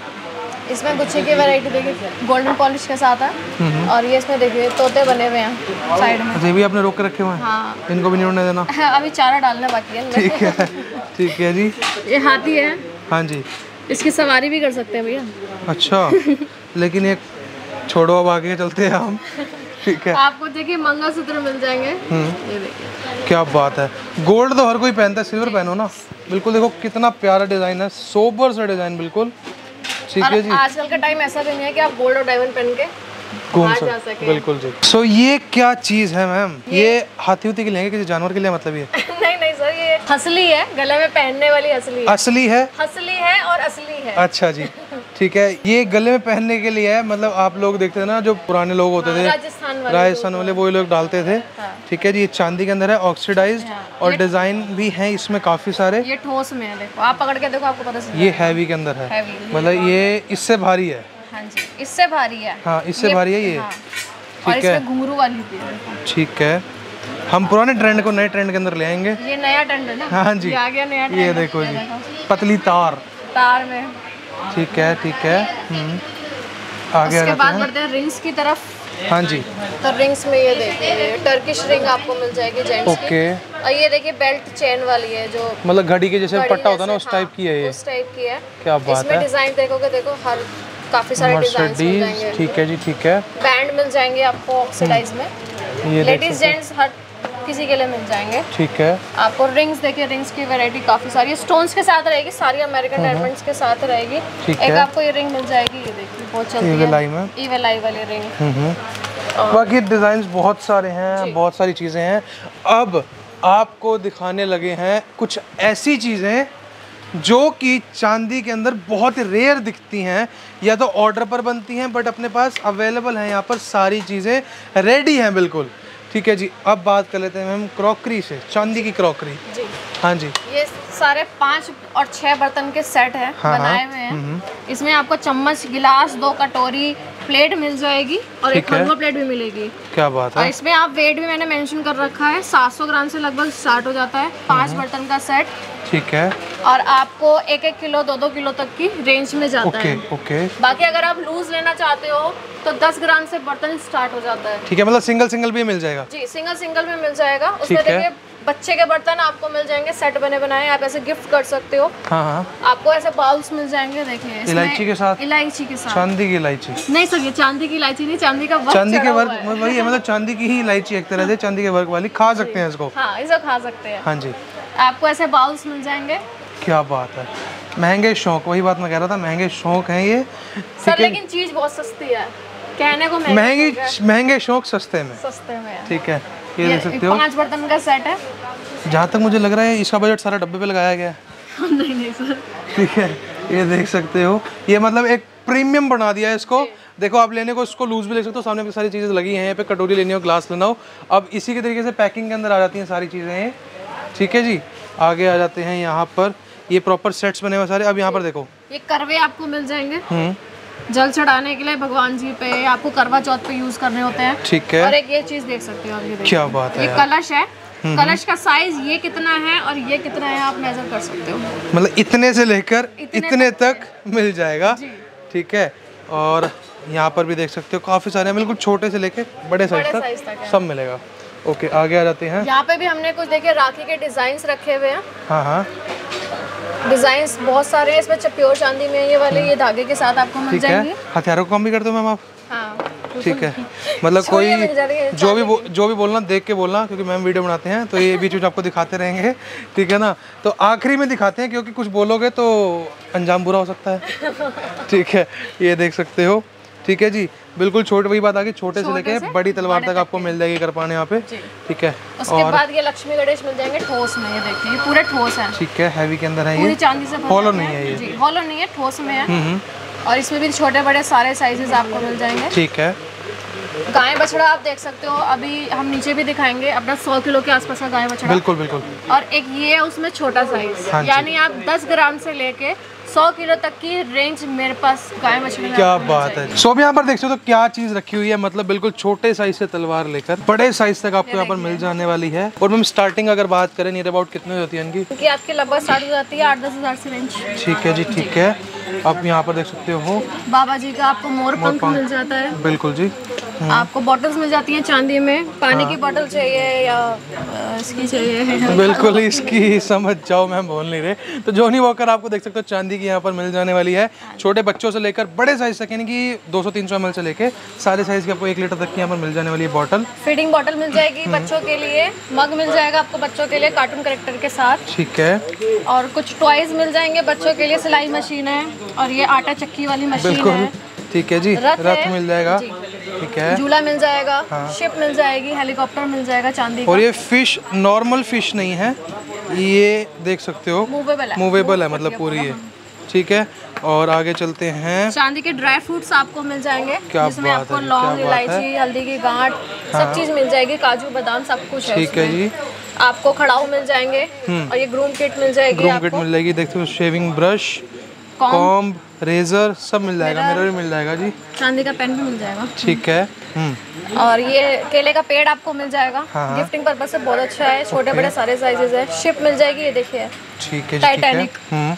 इसमें गुच्छे की वैरायटी देखिए, गोल्डन पॉलिश के साथ है। और ये इसमें देखिए तोते बने हुए हैं साइड में। ये भी आपने रोक के रखे हुए हैं? हाँ, इनको भी नहीं उड़ने देना। अभी चारा डालना बाकी है। ठीक है, ठीक है जी। ये हाथी है। हाँ जी, इसकी सवारी भी कर सकते हैं भैया। अच्छा, लेकिन एक छोड़ो, अब आगे चलते हैं हम। ठीक है, आपको देखिए मंगलसूत्र मिल जाएंगे। ये देखिए, क्या बात है। गोल्ड तो हर कोई पहनता है, सिल्वर पहनो ना। बिल्कुल देखो कितना प्यारा डिजाइन है, सोबर सा डिजाइन बिल्कुल। ठीक है जी, आजकल का टाइम ऐसा भी नहीं है कि आप गोल्ड और डायमंड पहन के घूम सकते। बिल्कुल जी। सो so, ये क्या चीज है मैम? ये, ये हाथी उती के लिए, किसी जानवर के लिए मतलब ये? नहीं नहीं सर, ये हसली है, गले में पहनने वाली हसली है। असली है? हसली है और असली है। अच्छा जी, ठीक है। ये गले में पहनने के लिए है, मतलब आप लोग देखते थे ना जो पुराने लोग होते थे, राजस्थान वाले राजस्थान वाले वो लोग डालते थे। ठीक है जी, ये चांदी के अंदर है, ऑक्सीडाइज्ड, और डिजाइन भी है इसमें काफी सारे। ये ठोस में है, देखो आप पकड़ के देखो, आपको पता चलेगा। ये हैवी के अंदर है, मतलब ये इससे भारी है। हाँ जी, इससे भारी है। हाँ, इससे भारी है ये। ठीक है, घुंघरू वाली भी है। ठीक है, हम पुराने ट्रेंड को नए ट्रेंड के अंदर ले आएंगे। ये नया ट्रेंड है ना? हाँ जी, ये आ गया नया ट्रेंड। ये देखो जी, पतली तार तार में। ठीक है, ठीक है। हम्म, आगे उसके बाद बढ़ते हैं रिंग्स की तरफ। हाँ जी, तो रिंग्स में ये देखिए टर्किश रिंग आपको मिल जाएगी जेंट्स की। ओके, और ये देखिए बेल्ट चेन वाली है, जो मतलब घड़ी के जैसे पट्टा होता है ना, उस टाइप की है ये। उस टाइप की है। क्या बात है। इसमें डिजाइन देखोगे, देखो हर काफी सारे डिजाइन मिल जाएंगे। ठीक है जी, ठीक है। बैंड मिल जाएंगे आपको ऑक्सीडाइज में, लेडीज जेंट्स हर किसी के लिए मिल जाएंगे। ठीक है, आपको रिंग्स देखिए, रिंग्स की वैरायटी काफी सारी स्टोन्स के साथ रहेगी, सारी अमेरिकन डायमंड्स के साथ रहेगी। एक आपको ये रिंग मिल जाएगी, ये देखिए बहुत चलती है, ईवेलाई वाली रिंग। बाकी डिजाइन बहुत सारे हैं, बहुत सारी चीजें हैं। अब आपको दिखाने लगे हैं कुछ ऐसी चीजें जो कि चांदी के अंदर बहुत रेयर दिखती हैं, या तो ऑर्डर पर बनती हैं, बट अपने पास अवेलेबल हैं। यहाँ पर सारी चीज़ें रेडी हैं बिल्कुल। ठीक है जी, अब बात कर लेते हैं मैम क्रॉकरी से, चांदी की क्रॉकरी जी। हाँ जी, ये सारे पाँच और छह बर्तन के सेट हैं, हाँ, बनाए हुए हैं। इसमें आपको चम्मच, गिलास, दो कटोरी, प्लेट मिल जाएगी और एक हलवा प्लेट भी मिलेगी। क्या बात है। और इसमें आप वेट भी मैंने मेंशन कर रखा है, सात सौ ग्राम से लगभग स्टार्ट हो जाता है, पाँच बर्तन का सेट। ठीक है, और आपको एक एक किलो दो दो किलो तक की रेंज में जाता ओके, है। ओके। बाकी अगर आप लूज लेना चाहते हो तो दस ग्राम से बर्तन स्टार्ट हो जाता है। ठीक है, मतलब सिंगल सिंगल भी मिल जाएगा? जी, सिंगल सिंगल में मिल जाएगा। उसमें देखिए बच्चे के बर्तन आपको मिल जाएंगे, सेट बने बनाए, आप ऐसे गिफ्ट कर सकते हो। हाँ हाँ, आपको ऐसे बाउल्स मिल जाएंगे, देखिए इलायची के साथ। इलायची के साथ, चांदी की इलायची नहीं सर, ये चांदी की इलायची नहीं, चांदी का वर्क, चांदी के वर्क वही है, मतलब चांदी की ही इलायची एक तरह से, चांदी के वर्क वाली। खा सकते हैं इसको? हाँ, इसे खा सकते हैं। हाँ जी, आपको ऐसे बाउल्स मिल जाएंगे। क्या बात है, महंगे शौक, वही बात मैं कह रहा था, महंगे शौक हैं ये सर, लेकिन चीज बहुत सस्ती है, कहने को महंगी, महंगे शौक सस्ते में, सस्ते में। ठीक है, ये देख सकते हो, पांच बर्तन का सेट है। जहाँ तक मुझे लग रहा है इसका बजट सारा डब्बे पे लगाया गया है। नहीं नहीं सर, ठीक है, ये देख सकते हो, ये मतलब एक प्रीमियम बना दिया है इसको। देखो आप लेने को इसको लूज भी ले सकते हो, सामने पे सारी चीज़ें लगी हैं, यहाँ पे कटोरी लेनी हो, ग्लास लेना हो। अब इसी के तरीके से पैकिंग के अंदर आ जाती हैं सारी चीज़ें। ठीक है जी, आगे आ जाते हैं यहाँ पर, ये प्रॉपर सेट्स बने हुए सारे। अब यहाँ पर देखो, ये करवे आपको मिल जाएंगे जल चढ़ाने के लिए, भगवान जी पे, आपको करवा चौथ पे यूज करने होते हैं। ठीक है, और एक ये चीज देख सकते हो आप, ये क्या बात है, ये कलश है। कलश का साइज ये कितना है और ये कितना है, आप मेजर कर सकते हो। मतलब इतने से लेकर इतने, इतने तक, तक मिल जाएगा। ठीक है, और यहाँ पर भी देख सकते हो काफी सारे, बिल्कुल छोटे से लेके बड़े साइज तक, तक सब मिलेगा। ओके, आगे आ जाते हैं। यहाँ पे भी हमने कुछ देखिए राखी के डिजाइन रखे हुए हैं। हाँ हाँ, डिजाइन बहुत सारे हैं इसमें, प्योर चांदी में ये वाले, ये धागे के साथ आपको मिल जाएंगे। हथियारों का काम भी करते हो मैम आप? हाँ, ठीक है, मतलब कोई जो भी जो भी बोलना देख के बोलना, क्योंकि मैम वीडियो बनाते हैं तो ये बीच बीच आपको दिखाते रहेंगे। ठीक है ना, तो आखिरी में दिखाते हैं, क्योंकि कुछ बोलोगे तो अंजाम बुरा हो सकता है। ठीक है, ये देख सकते हो। ठीक है जी, बिल्कुल छोटे, वही बात आ गई, छोटे से लेके बड़ी तलवार तक आपको मिल जाएगी करपान यहाँ पे। ठीक है, उसके और बाद ये लक्ष्मी गणेश मिल जाएंगे ठोस में, ये देखिए पूरे ठोस है। ठीक है, हैवी के अंदर है ये, पूरी चांदी से, हॉलो नहीं है ये, हॉलो नहीं है, ठोस में है। और इसमें भी छोटे बड़े सारे साइजेस आपको मिल जाएंगे। ठीक है। गाय बछड़ा आप देख सकते हो, अभी हम नीचे भी दिखाएंगे अपना सौ किलो के आसपास का गाय बछड़ा। बिल्कुल बिल्कुल। और एक ये है उसमें छोटा साइज, हाँ, यानी आप दस ग्राम से लेके सौ किलो तक की रेंज मेरे पास गाय मछली में। क्या बात है। सो so, यहाँ पर देख सकते हो तो क्या चीज रखी हुई है, मतलब बिल्कुल छोटे साइज से तलवार लेकर बड़े साइज तक आपको यहाँ पर मिल जाने वाली है। और मैम स्टार्टिंग अगर बात करें नियर अबाउट कितने होती है इनकी? क्योंकि आपकी लगभग स्टार्ट हो जाती है आठ दस हजार से रेंज। ठीक है जी, ठीक है। आप यहाँ पर देख सकते हो बाबा जी का आपको मोर पंख मिल जाता है। बिल्कुल जी। आपको बॉटल्स मिल जाती हैं चांदी में, पानी हाँ। की बॉटल चाहिए या इसकी चाहिए? बिल्कुल इसकी समझ जाओ, मैम बोल नहीं रहे। तो जॉनी वॉकर आपको देख सकते हो चांदी की यहाँ पर मिल जाने वाली है, छोटे बच्चों से लेकर बड़े साइज तक, यानी कि दो सौ तीन सौ एम एल से लेकर सारे साइज की आपको एक लीटर तक की यहाँ पर मिल जाने वाली है बॉटल। फीडिंग बॉटल मिल जाएगी बच्चों के लिए, मग मिल जाएगा आपको बच्चों के लिए कार्टून कैरेक्टर के साथ। ठीक है। और कुछ टॉयज मिल जाएंगे बच्चों के लिए, सिलाई मशीन है और ये आटा चक्की वाली मशीन है। ठीक है जी। रथ, रथ मिल जाएगा। ठीक है। झूला मिल जाएगा। हाँ। शिप मिल जाएगी, हेलीकॉप्टर मिल जाएगा चांदी का। और ये फिश नॉर्मल फिश नहीं है, ये देख सकते हो मूवेबल है, मूवेबल है मतलब पूरी है। ठीक है। और आगे चलते हैं। चांदी के ड्राई फ्रूट्स आपको मिल जाएंगे, क्या जिसमें आपको लौंग, इलायची, हल्दी की गांठ सब चीज मिल जाएगी, काजू बादाम सब कुछ है। ठीक है जी। आपको खड़ाऊ मिल जाएंगे और ये ग्रूम किट मिल जाएगी। ग्रूम किट मिल जाएगी, देखते हो शेविंग ब्रश, कॉम्ब, रेजर सब मिल जाएगा, मिरर भी मिल जाएगा जी। चांदी का पेन भी मिल जाएगा। ठीक है। और ये केले का पेड़ आपको मिल जाएगा। हाँ। गिफ्टिंग पर्पस से बहुत अच्छा है, छोटे बड़े सारे साइजेस है। शिप मिल जाएगी, ये देखिए। ठीक है, टाइटैनिक।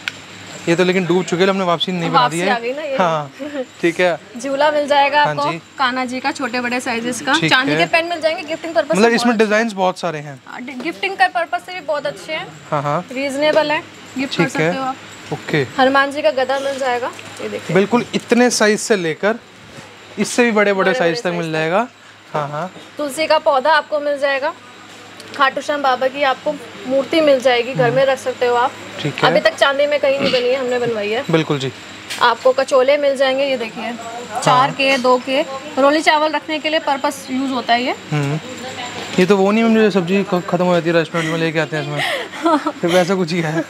ये तो लेकिन डूब चुके, हमने वापसी नहीं बना दी है। हाँ। ठीक है। झूला मिल जाएगा आपको कान्हा जी का, छोटे बड़े साइजेस का। चांदी के पेन मिल जाएंगे गिफ्टिंग पर्पस, मतलब इसमें डिजाइन बहुत सारे हैं, गिफ्टिंग का पर्पस से भी बहुत अच्छे हैं। हाँ, रीजनेबल है, गिफ्ट कर सकते हो आप। ओके। हनुमान जी का गदा मिल जाएगा, ये देखिए। बिल्कुल इतने साइज से लेकर इससे भी बड़े बड़े साइज तक मिल जाएगा। हाँ हाँ। तुलसी का पौधा आपको मिल जाएगा। खाटू श्याम बाबा की आपको मूर्ति मिल जाएगी, घर में रख सकते हो आप। ठीक है। अभी तक चांदी में कहीं नहीं बनी है, हमने बनवाई है। बिल्कुल जी। आपको कचोले मिल जाएंगे, ये देखिए। चार के, दो के, रोली चावल रखने के लिए पर्पस यूज होता है ये। ये तो वो नहीं है जो सब्जी खत्म हो जाती है रेस्टोरेंट में लेके आते हैं इसमें, फिर वैसा कुछ ही है।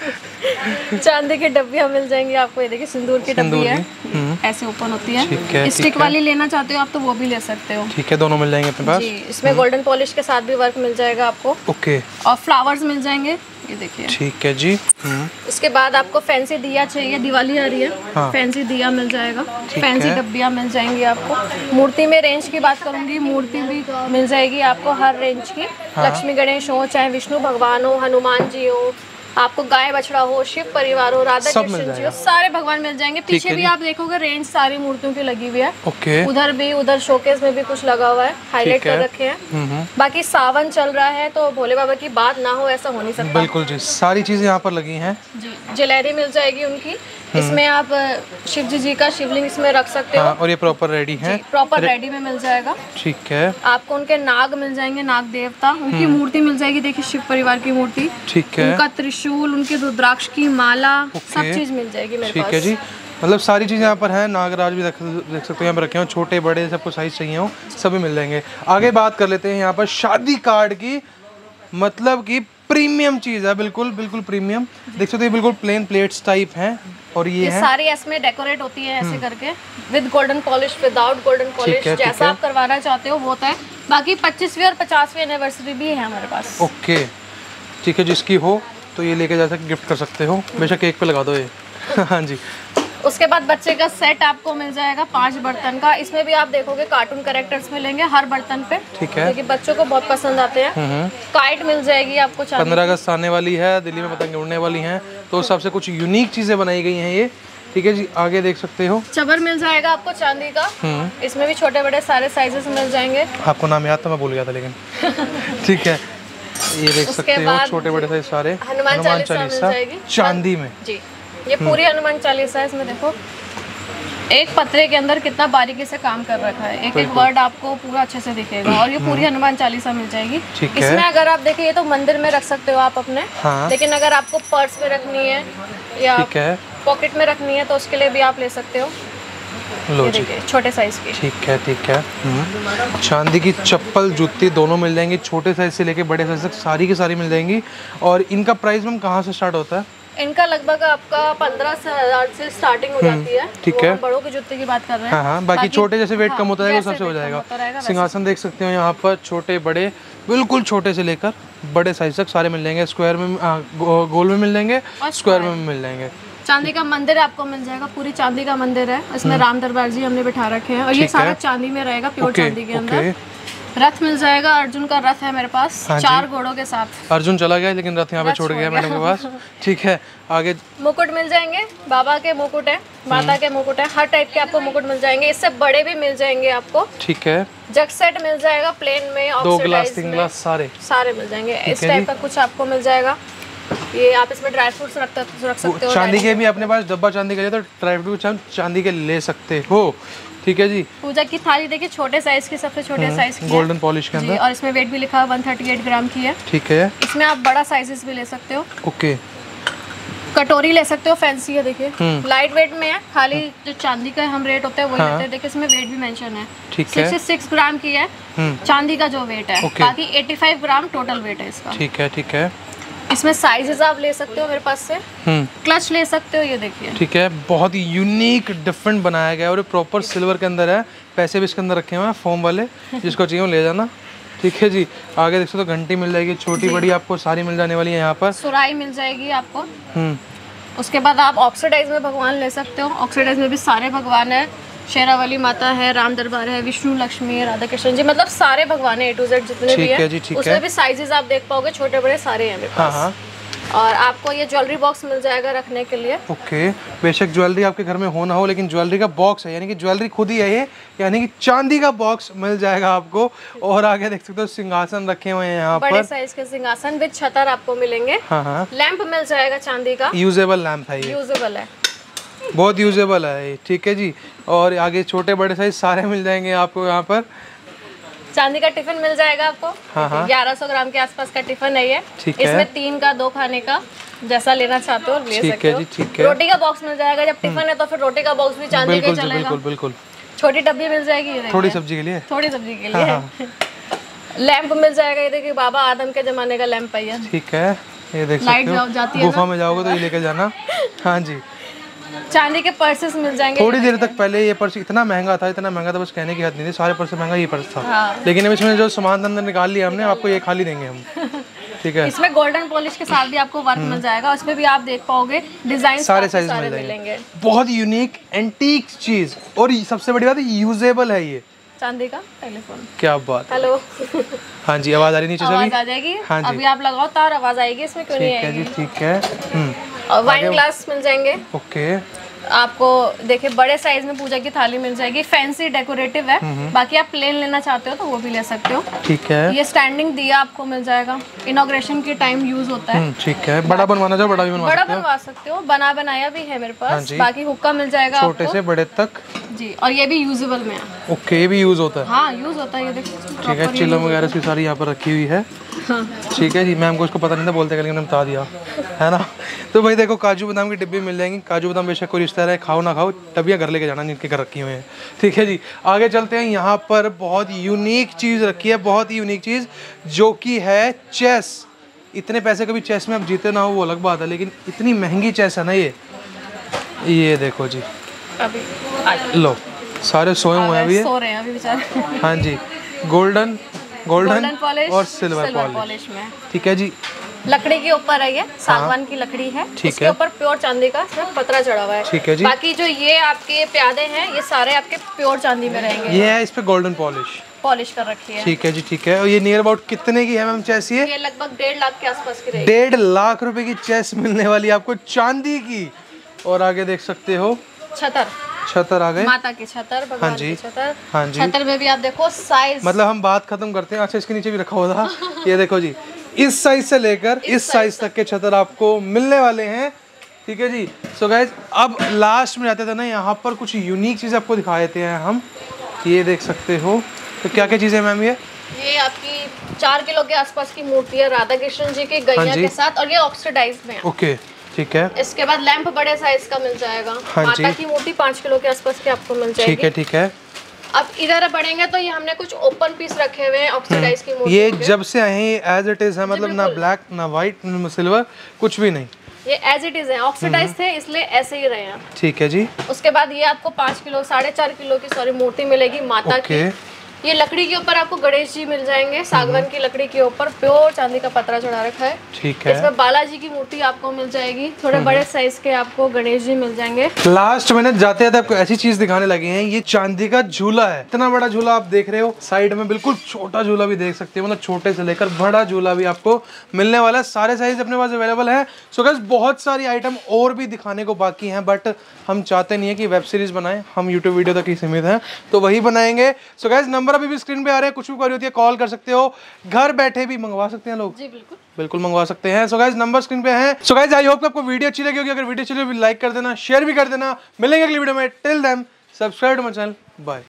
चांदी की डब्बियाँ मिल जाएंगी आपको, ये देखिए सिंदूर की डब्बी है, ऐसे ओपन होती है। स्टिक वाली लेना चाहते हो आप तो वो भी ले सकते हो। ठीक है, दोनों मिल जाएंगे अपने पास। इसमें गोल्डन पॉलिश के साथ भी वर्क मिल जाएगा आपको। ओके। और फ्लावर्स मिल जाएंगे, ये देखिए। ठीक है जी। उसके बाद आपको फैंसी दिया चाहिए, दिवाली आ रही है। हाँ। फैंसी दिया मिल जाएगा, फैंसी डब्बियाँ मिल जाएंगी आपको। मूर्ति में रेंज की बात करूंगी, मूर्ति भी मिल जाएगी आपको हर रेंज की। हाँ। लक्ष्मी गणेश हो, चाहे विष्णु भगवान हो, हनुमान जी हो, आपको गाय बछड़ा हो, शिव परिवार हो, राधा कृष्ण जी हो, सारे भगवान मिल जाएंगे। पीछे भी आप देखोगे रेंज सारी मूर्तियों की लगी हुई है। ओके। उधर भी, उधर शोकेस में भी कुछ लगा हुआ है, हाईलाइट कर रखे हैं। बाकी सावन चल रहा है तो भोले बाबा की बात ना हो ऐसा हो नहीं सकता। बिल्कुल जी, सारी चीजें यहाँ पर लगी हैं जी। जलेरी मिल जाएगी उनकी, इसमें आप शिव जी जी का शिवलिंग इसमें रख सकते हो। हाँ, और ये प्रॉपर रेडी है, प्रॉपर रेडी में मिल जाएगा। ठीक है। आपको उनके नाग मिल जाएंगे, नाग देवता, उनकी मूर्ति मिल जाएगी, देखिए शिव परिवार की मूर्ति। ठीक है। उनका त्रिशूल, उनके रुद्राक्ष की माला, सब चीज मिल जाएगी मेरे पास। ठीक है जी, मतलब सारी चीज़ें यहाँ पर हैं। नागराज भी देख सकते हो यहाँ पर रखे हो, छोटे बड़े सबको साइज चाहिए हो सभी मिल जाएंगे। आगे बात कर लेते हैं यहाँ पर शादी कार्ड की, मतलब कि प्रीमियम चीज़ है, बिल्कुल बिल्कुल प्रीमियम। देख सकते हो बिल्कुल प्लेन प्लेट्स टाइप हैं। और ये, ये है सारी इसमें डेकोरेट होती है ऐसे करके, with golden polish, without golden polish, जैसा आप करवाना चाहते हो वो होता है। बाकी पच्चीसवीं और पचासवीं एनिवर्सरी भी है हमारे पास। ओके, ठीक है, जिसकी हो तो ये लेके जा सकते, गिफ्ट कर सकते हो, बेशक केक पे लगा दो ये। हाँ जी। उसके बाद बच्चे का सेट आपको मिल जाएगा पांच बर्तन का, इसमें भी आप देखोगे कार्टून कैरेक्टर्स मिलेंगे हर बर्तन पे। ठीक है, क्योंकि बच्चों को बहुत पसंद आते हैं। काइट मिल जाएगी आपको, पंद्रह अगस्त आने वाली है, दिल्ली में पतंग उड़ने वाली हैं, तो उस हिसाब से कुछ यूनिक चीजें बनाई गई हैं ये। ठीक है जी, आगे देख सकते हो चबर मिल जाएगा आपको चांदी का, इसमें भी छोटे बड़े सारे साइजेस मिल जाएंगे। आपको नाम याद था, मैं भूल गया था लेकिन। ठीक है, ये देख सकते हो छोटे बड़े साइज सारे हनुमान चालीसा चांदी में जी। ये पूरी हनुमान चालीसा है, इसमें देखो एक पत्रे के अंदर कितना बारीकी से काम कर रखा है, एक एक वर्ड आपको पूरा अच्छे से दिखेगा। और ये पूरी हनुमान चालीसा मिल जाएगी। इसमें अगर आप देखें, ये तो मंदिर में रख सकते हो आप अपने। हाँ। लेकिन अगर आपको पर्स में रखनी है या पॉकेट में रखनी है तो उसके लिए भी आप ले सकते हो। लो जी, छोटे साइज की। ठीक है, ठीक है। चांदी की चप्पल, जूती दोनों मिल जाएंगी, छोटे साइज से लेके बड़े साइज तक सारी की सारी मिल जाएंगी। और इनका प्राइस मैम कहाँ से स्टार्ट होता है? इनका लगभग आपका पंद्रह हजार से स्टार्टिंग हो जाती है। ठीक है, बड़ों के जूते की बात कर रहे हैं। हाँ हाँ, बाकी छोटे जैसे वेट कम होता है वो सबसे हो जाएगा। सिंहासन देख सकते हो यहाँ पर, छोटे बड़े, बिल्कुल छोटे से लेकर बड़े साइज तक सारे मिल जाएंगे। स्क्वायर में, गोल में मिल जाएंगे, स्क्वायर में मिल जाएंगे। चांदी का मंदिर आपको मिल जाएगा, पूरी चांदी का मंदिर है। इसमें राम दरबार जी हमने बिठा रखे हैं और ये सारा चांदी में रहेगा, प्योर चांदी के अंदर। रथ मिल जाएगा, अर्जुन का रथ है मेरे पास, हाँ चार घोड़ों के साथ। अर्जुन चला गया लेकिन रथ यहाँ पे छोड़ गया मैडम के पास। ठीक है, आगे मुकुट मिल जाएंगे, बाबा के मुकुट है, माता के मुकुट है, हर टाइप के आपको मुकुट मिल जाएंगे। इससे बड़े भी मिल जाएंगे आपको। ठीक है, जग सेट मिल जाएगा, प्लेन में, दो ग्लास तीन ग्लास सारे सारे मिल जाएंगे। इस टाइप का कुछ आपको मिल जाएगा। ये आप इसमें ड्राई फ्रूट्स रख रख सकते हो। चांदी के भी अपने पास डब्बा चांदी का तो ड्राई फ्रूट चांदी के ले सकते हो। ठीक है जी। पूजा की थाली देखिए, छोटे साइज की, सबसे छोटे साइज की, गोल्डन पॉलिश के अंदर, और इसमें वेट भी लिखा है एक सौ अड़तीस ग्राम की है। ठीक है, इसमें आप बड़ा साइजेस भी ले सकते हो। ओके, कटोरी ले सकते हो, फैंसी है देखिए, लाइट वेट में है। खाली जो चांदी का हम रेट होता है वही लेते हैं। देखिए इसमें वेट भी मेंशन है। ठीक है, छियासठ ग्राम की है चांदी का जो वेट है, बाकी पचासी ग्राम टोटल वेट है इसका। ठीक है, ठीक है। इसमें साइजेस आप ले सकते हो मेरे पास से। क्लच ले सकते हो, ये देखिए। ठीक है, बहुत ही यूनिक डिफरेंट बनाया गया है और ये प्रॉपर सिल्वर के अंदर है। पैसे भी इसके अंदर रखे हुए हैं, फोम वाले, जिसको चाहिए ले जाना। ठीक है जी, आगे देख सकते हो घंटी मिल जाएगी, छोटी बड़ी आपको सारी मिल जाने वाली है यहाँ पर। सुराई मिल जाएगी आपको। उसके बाद आप ऑक्सीडाइज में भगवान ले सकते हो। ऑक्सीडाइज में भी सारे भगवान है, शेरावाली माता है, राम दरबार है, विष्णु लक्ष्मी, राधा कृष्ण जी, मतलब सारे भगवान है, ए टू जेड जितने भी है। उसमें भी साइजेस आप देख पाओगे, छोटे बड़े सारे हैं मेरे पास। हाँ हाँ। और आपको ये ज्वेलरी बॉक्स मिल जाएगा रखने के लिए। ओके, बेशक ज्वेलरी आपके घर में हो ना हो, लेकिन ज्वेलरी का बॉक्स है, यानी कि ज्वेलरी खुद ही है ये, यानी कि चांदी का बॉक्स मिल जाएगा आपको। और आगे देख सकते हो सिंहासन रखे हुए हैं यहाँ पर, बड़े साइज के सिंहासन विद छतर आपको मिलेंगे। हाँ हाँ। लैंप मिल जाएगा चांदी का, यूजेबल लैंप है ये, यूजेबल है, बहुत यूजेबल है। ठीक है जी, और आगे छोटे बड़े साइज सारे मिल जाएंगे आपको यहाँ पर। चांदी का टिफिन मिल जाएगा आपको। हाँ, ग्यारह सौ ग्राम के आसपास का टिफिन है ये। ठीक है, इसमें तीन का दो खाने का, जैसा लेना चाहते हो ले सकते हो। ठीक है, रोटी का बॉक्स मिल जाएगा, जब टिफिन है तो फिर रोटी का बॉक्स भी चांदी का चलेगा। बिल्कुल बिल्कुल। छोटी डब्बी मिल जाएगी, थोड़ी सब्जी के लिए, थोड़ी सब्जी के लिए। लैंप मिल जाएगा, ये देखिए बाबा आदम के जमाने का लैंप है। ठीक है, ये देख सकते हो, गुफा में जाओगे तो ये लेके जाना। हाँ जी। चांदी के पर्सेस मिल जाएंगे। थोड़ी देर तक पहले ये पर्स इतना महंगा था, इतना महंगा था, बस कहने की हद नहीं थी। सारे पर्स से महंगा ये पर्स था। हाँ। लेकिन अब इसमें जो सामान अंदर निकाल लिया हमने, आपको ये खाली देंगे हम। ठीक है, इसमें गोल्डन पॉलिश के साथ भी आपको वर्क मिल जाएगा। उसमें भी आप देख पाओगे डिजाइन सारे साइज मिल जाएंगे। बहुत यूनिक एंटीक चीज, और सबसे बड़ी बात है यूजेबल है ये चांदी का टेलीफोन। क्या बात। हेलो। हाँ जी, आवाज आ रही नीचे से? आवाज आ जाएगी। हाँ जी, अभी आप लगाओ तार, आवाज आएगी, इसमें क्यों नहीं आएगी? ठीक है जी, ठीक है। और वाइन ग्लास मिल जाएंगे। ओके, आपको देखिए बड़े साइज में पूजा की थाली मिल जाएगी, फैंसी डेकोरेटिव है। बाकी आप प्लेन लेना चाहते हो तो वो भी ले सकते हो। ठीक है, ये स्टैंडिंग दिया आपको मिल जाएगा, इनॉग्रेशन के टाइम यूज होता है। ठीक है, बड़ा बनवाना चाहो बड़ा भी बनवा बड़ा बनवा सकते हो, बना बनाया भी है मेरे पास। बाकी हुक्का मिल जाएगा छोटे से बड़े तक जी, और ये भी यूजेबल में है। ओके, ये भी यूज होता है। हाँ, यूज होता है, ये देखो। ठीक है, चिलम वगैरह की सारी यहाँ पर रखी हुई है। ठीक है जी, मैम को इसको पता नहीं था, बोलते लेकिन बता दिया है ना। तो भाई देखो, काजू बादाम की डिब्बी मिल जाएंगी। काजू बादाम बेशक कोई रिश्तेदार है, खाओ ना खाओ, डब्बियाँ घर लेके जाना, जिनके घर रखी हुई हैं। ठीक है जी, आगे चलते हैं। यहाँ पर बहुत यूनिक चीज़ रखी है, बहुत ही यूनिक चीज़, जो कि है चेस। इतने पैसे कभी चेस में आप जीते ना हो वो अलग बात है, लेकिन इतनी महंगी चेस है ना ये। ये देखो जी, अभी लो, सारे सोए हुए हैं अभी, सो रहे हैं अभी बेचारे। हाँ जी, गोल्डन गोल्डन और सिल्वर पॉलिश में। ठीक है जी, लकड़ी के ऊपर है ये, सागवान की लकड़ी है। इसके ऊपर प्योर चांदी का इसमें पतरा चढ़ा हुआ है। ठीक है जी। बाकी जो ये आपके प्यादे हैं, ये सारे आपके प्योर चांदी में रहेंगे। ये है इस पे गोल्डन पॉलिश पॉलिश कर रखी है। ठीक है जी, ठीक है। और ये नियर अबाउट कितने की है मैम चेस? ये ये लगभग डेढ़ लाख के आसपास की रहेगी। डेढ़ लाख रुपए की चेस मिलने वाली आपको चांदी की। और आगे देख सकते हो छतर, छतर आ गए, माता के छतर, भगवान हाँ जी, के छतर। हाँ जी, छतर में भी आप देखो साइज, मतलब हम बात खत्म करते हैं। अच्छा, इसके नीचे भी रखा हुआ था। ये देखो जी, इस साइज से लेकर इस, इस साइज तक के छतर आपको मिलने वाले हैं। ठीक है जी। सो गाइज, अब लास्ट में जाते थे ना, यहाँ पर कुछ यूनिक चीज़ आपको दिखा देते हैं हम। ये देख सकते हो, तो क्या क्या चीज़ें मैम? ये ये आपकी चार किलो के आसपास की मूर्ति है राधा कृष्ण जी के गैया के साथ, और ये ऑक्सीडाइज में है। ओके, ठीक है। इसके बाद लैंप बड़े साइज का मिल जाएगा। हाँ, माता की मूर्ति पाँच किलो के आसपास की आपको मिल जाएगी। ठीक है, ठीक है। अब इधर बढ़ेंगे तो ये हमने कुछ ओपन पीस रखे हुए हैं ऑक्सीडाइज की मूर्ति। ये जब से आए एज इट इज है, मतलब ना ब्लैक ना व्हाइट ना सिल्वर, कुछ भी नहीं। ये एज इट इज है, ऑक्सीडाइज थे इसलिए ऐसे ही रहे हैं। ठीक है जी। उसके बाद ये आपको पाँच किलो साढ़े चार किलो की सॉरी मूर्ति मिलेगी माता की। ये लकड़ी के ऊपर आपको गणेश जी मिल जाएंगे, सागवान की लकड़ी के ऊपर प्योर चांदी का पतरा चढ़ा रखा है। ठीक है। इसमें बालाजी की मूर्ति आपको मिल जाएगी, थोड़े बड़े साइज के आपको गणेश जी मिल जाएंगे। लास्ट मैंने जाते जाते आपको ऐसी चीज दिखाने लगे हैं, ये चांदी का झूला है। इतना बड़ा झूला आप देख रहे हो, साइड में बिल्कुल छोटा झूला भी देख सकते हो, मतलब छोटे से लेकर बड़ा झूला भी आपको मिलने वाला है। सारे साइज अपने पास अवेलेबल है। सो गाइस बहुत सारी आइटम और भी दिखाने को बाकी हैं, बट हम चाहते नहीं है कि वेब सीरीज बनाएं, हम यूट्यूब वीडियो तक ही सीमित हैं, तो वही बनाएंगे। सो गाइस नंबर अभी भी स्क्रीन पे आ रहे हैं, कुछ भी क्वेरी होती है कॉल कर सकते हो, घर बैठे भी मंगवा सकते हैं लोग। जी बिल्कुल बिल्कुल मंगवा सकते हैं। सो गाइस नंबर स्क्रीन पे है। सो गाइस आई होप कि आपको वीडियो अच्छी लगी होगी। अगर वीडियो अच्छी लगी लाइक कर देना, शेयर भी कर देना। मिलेंगे अगली वीडियो में। Till then subscribe to my channel. Bye.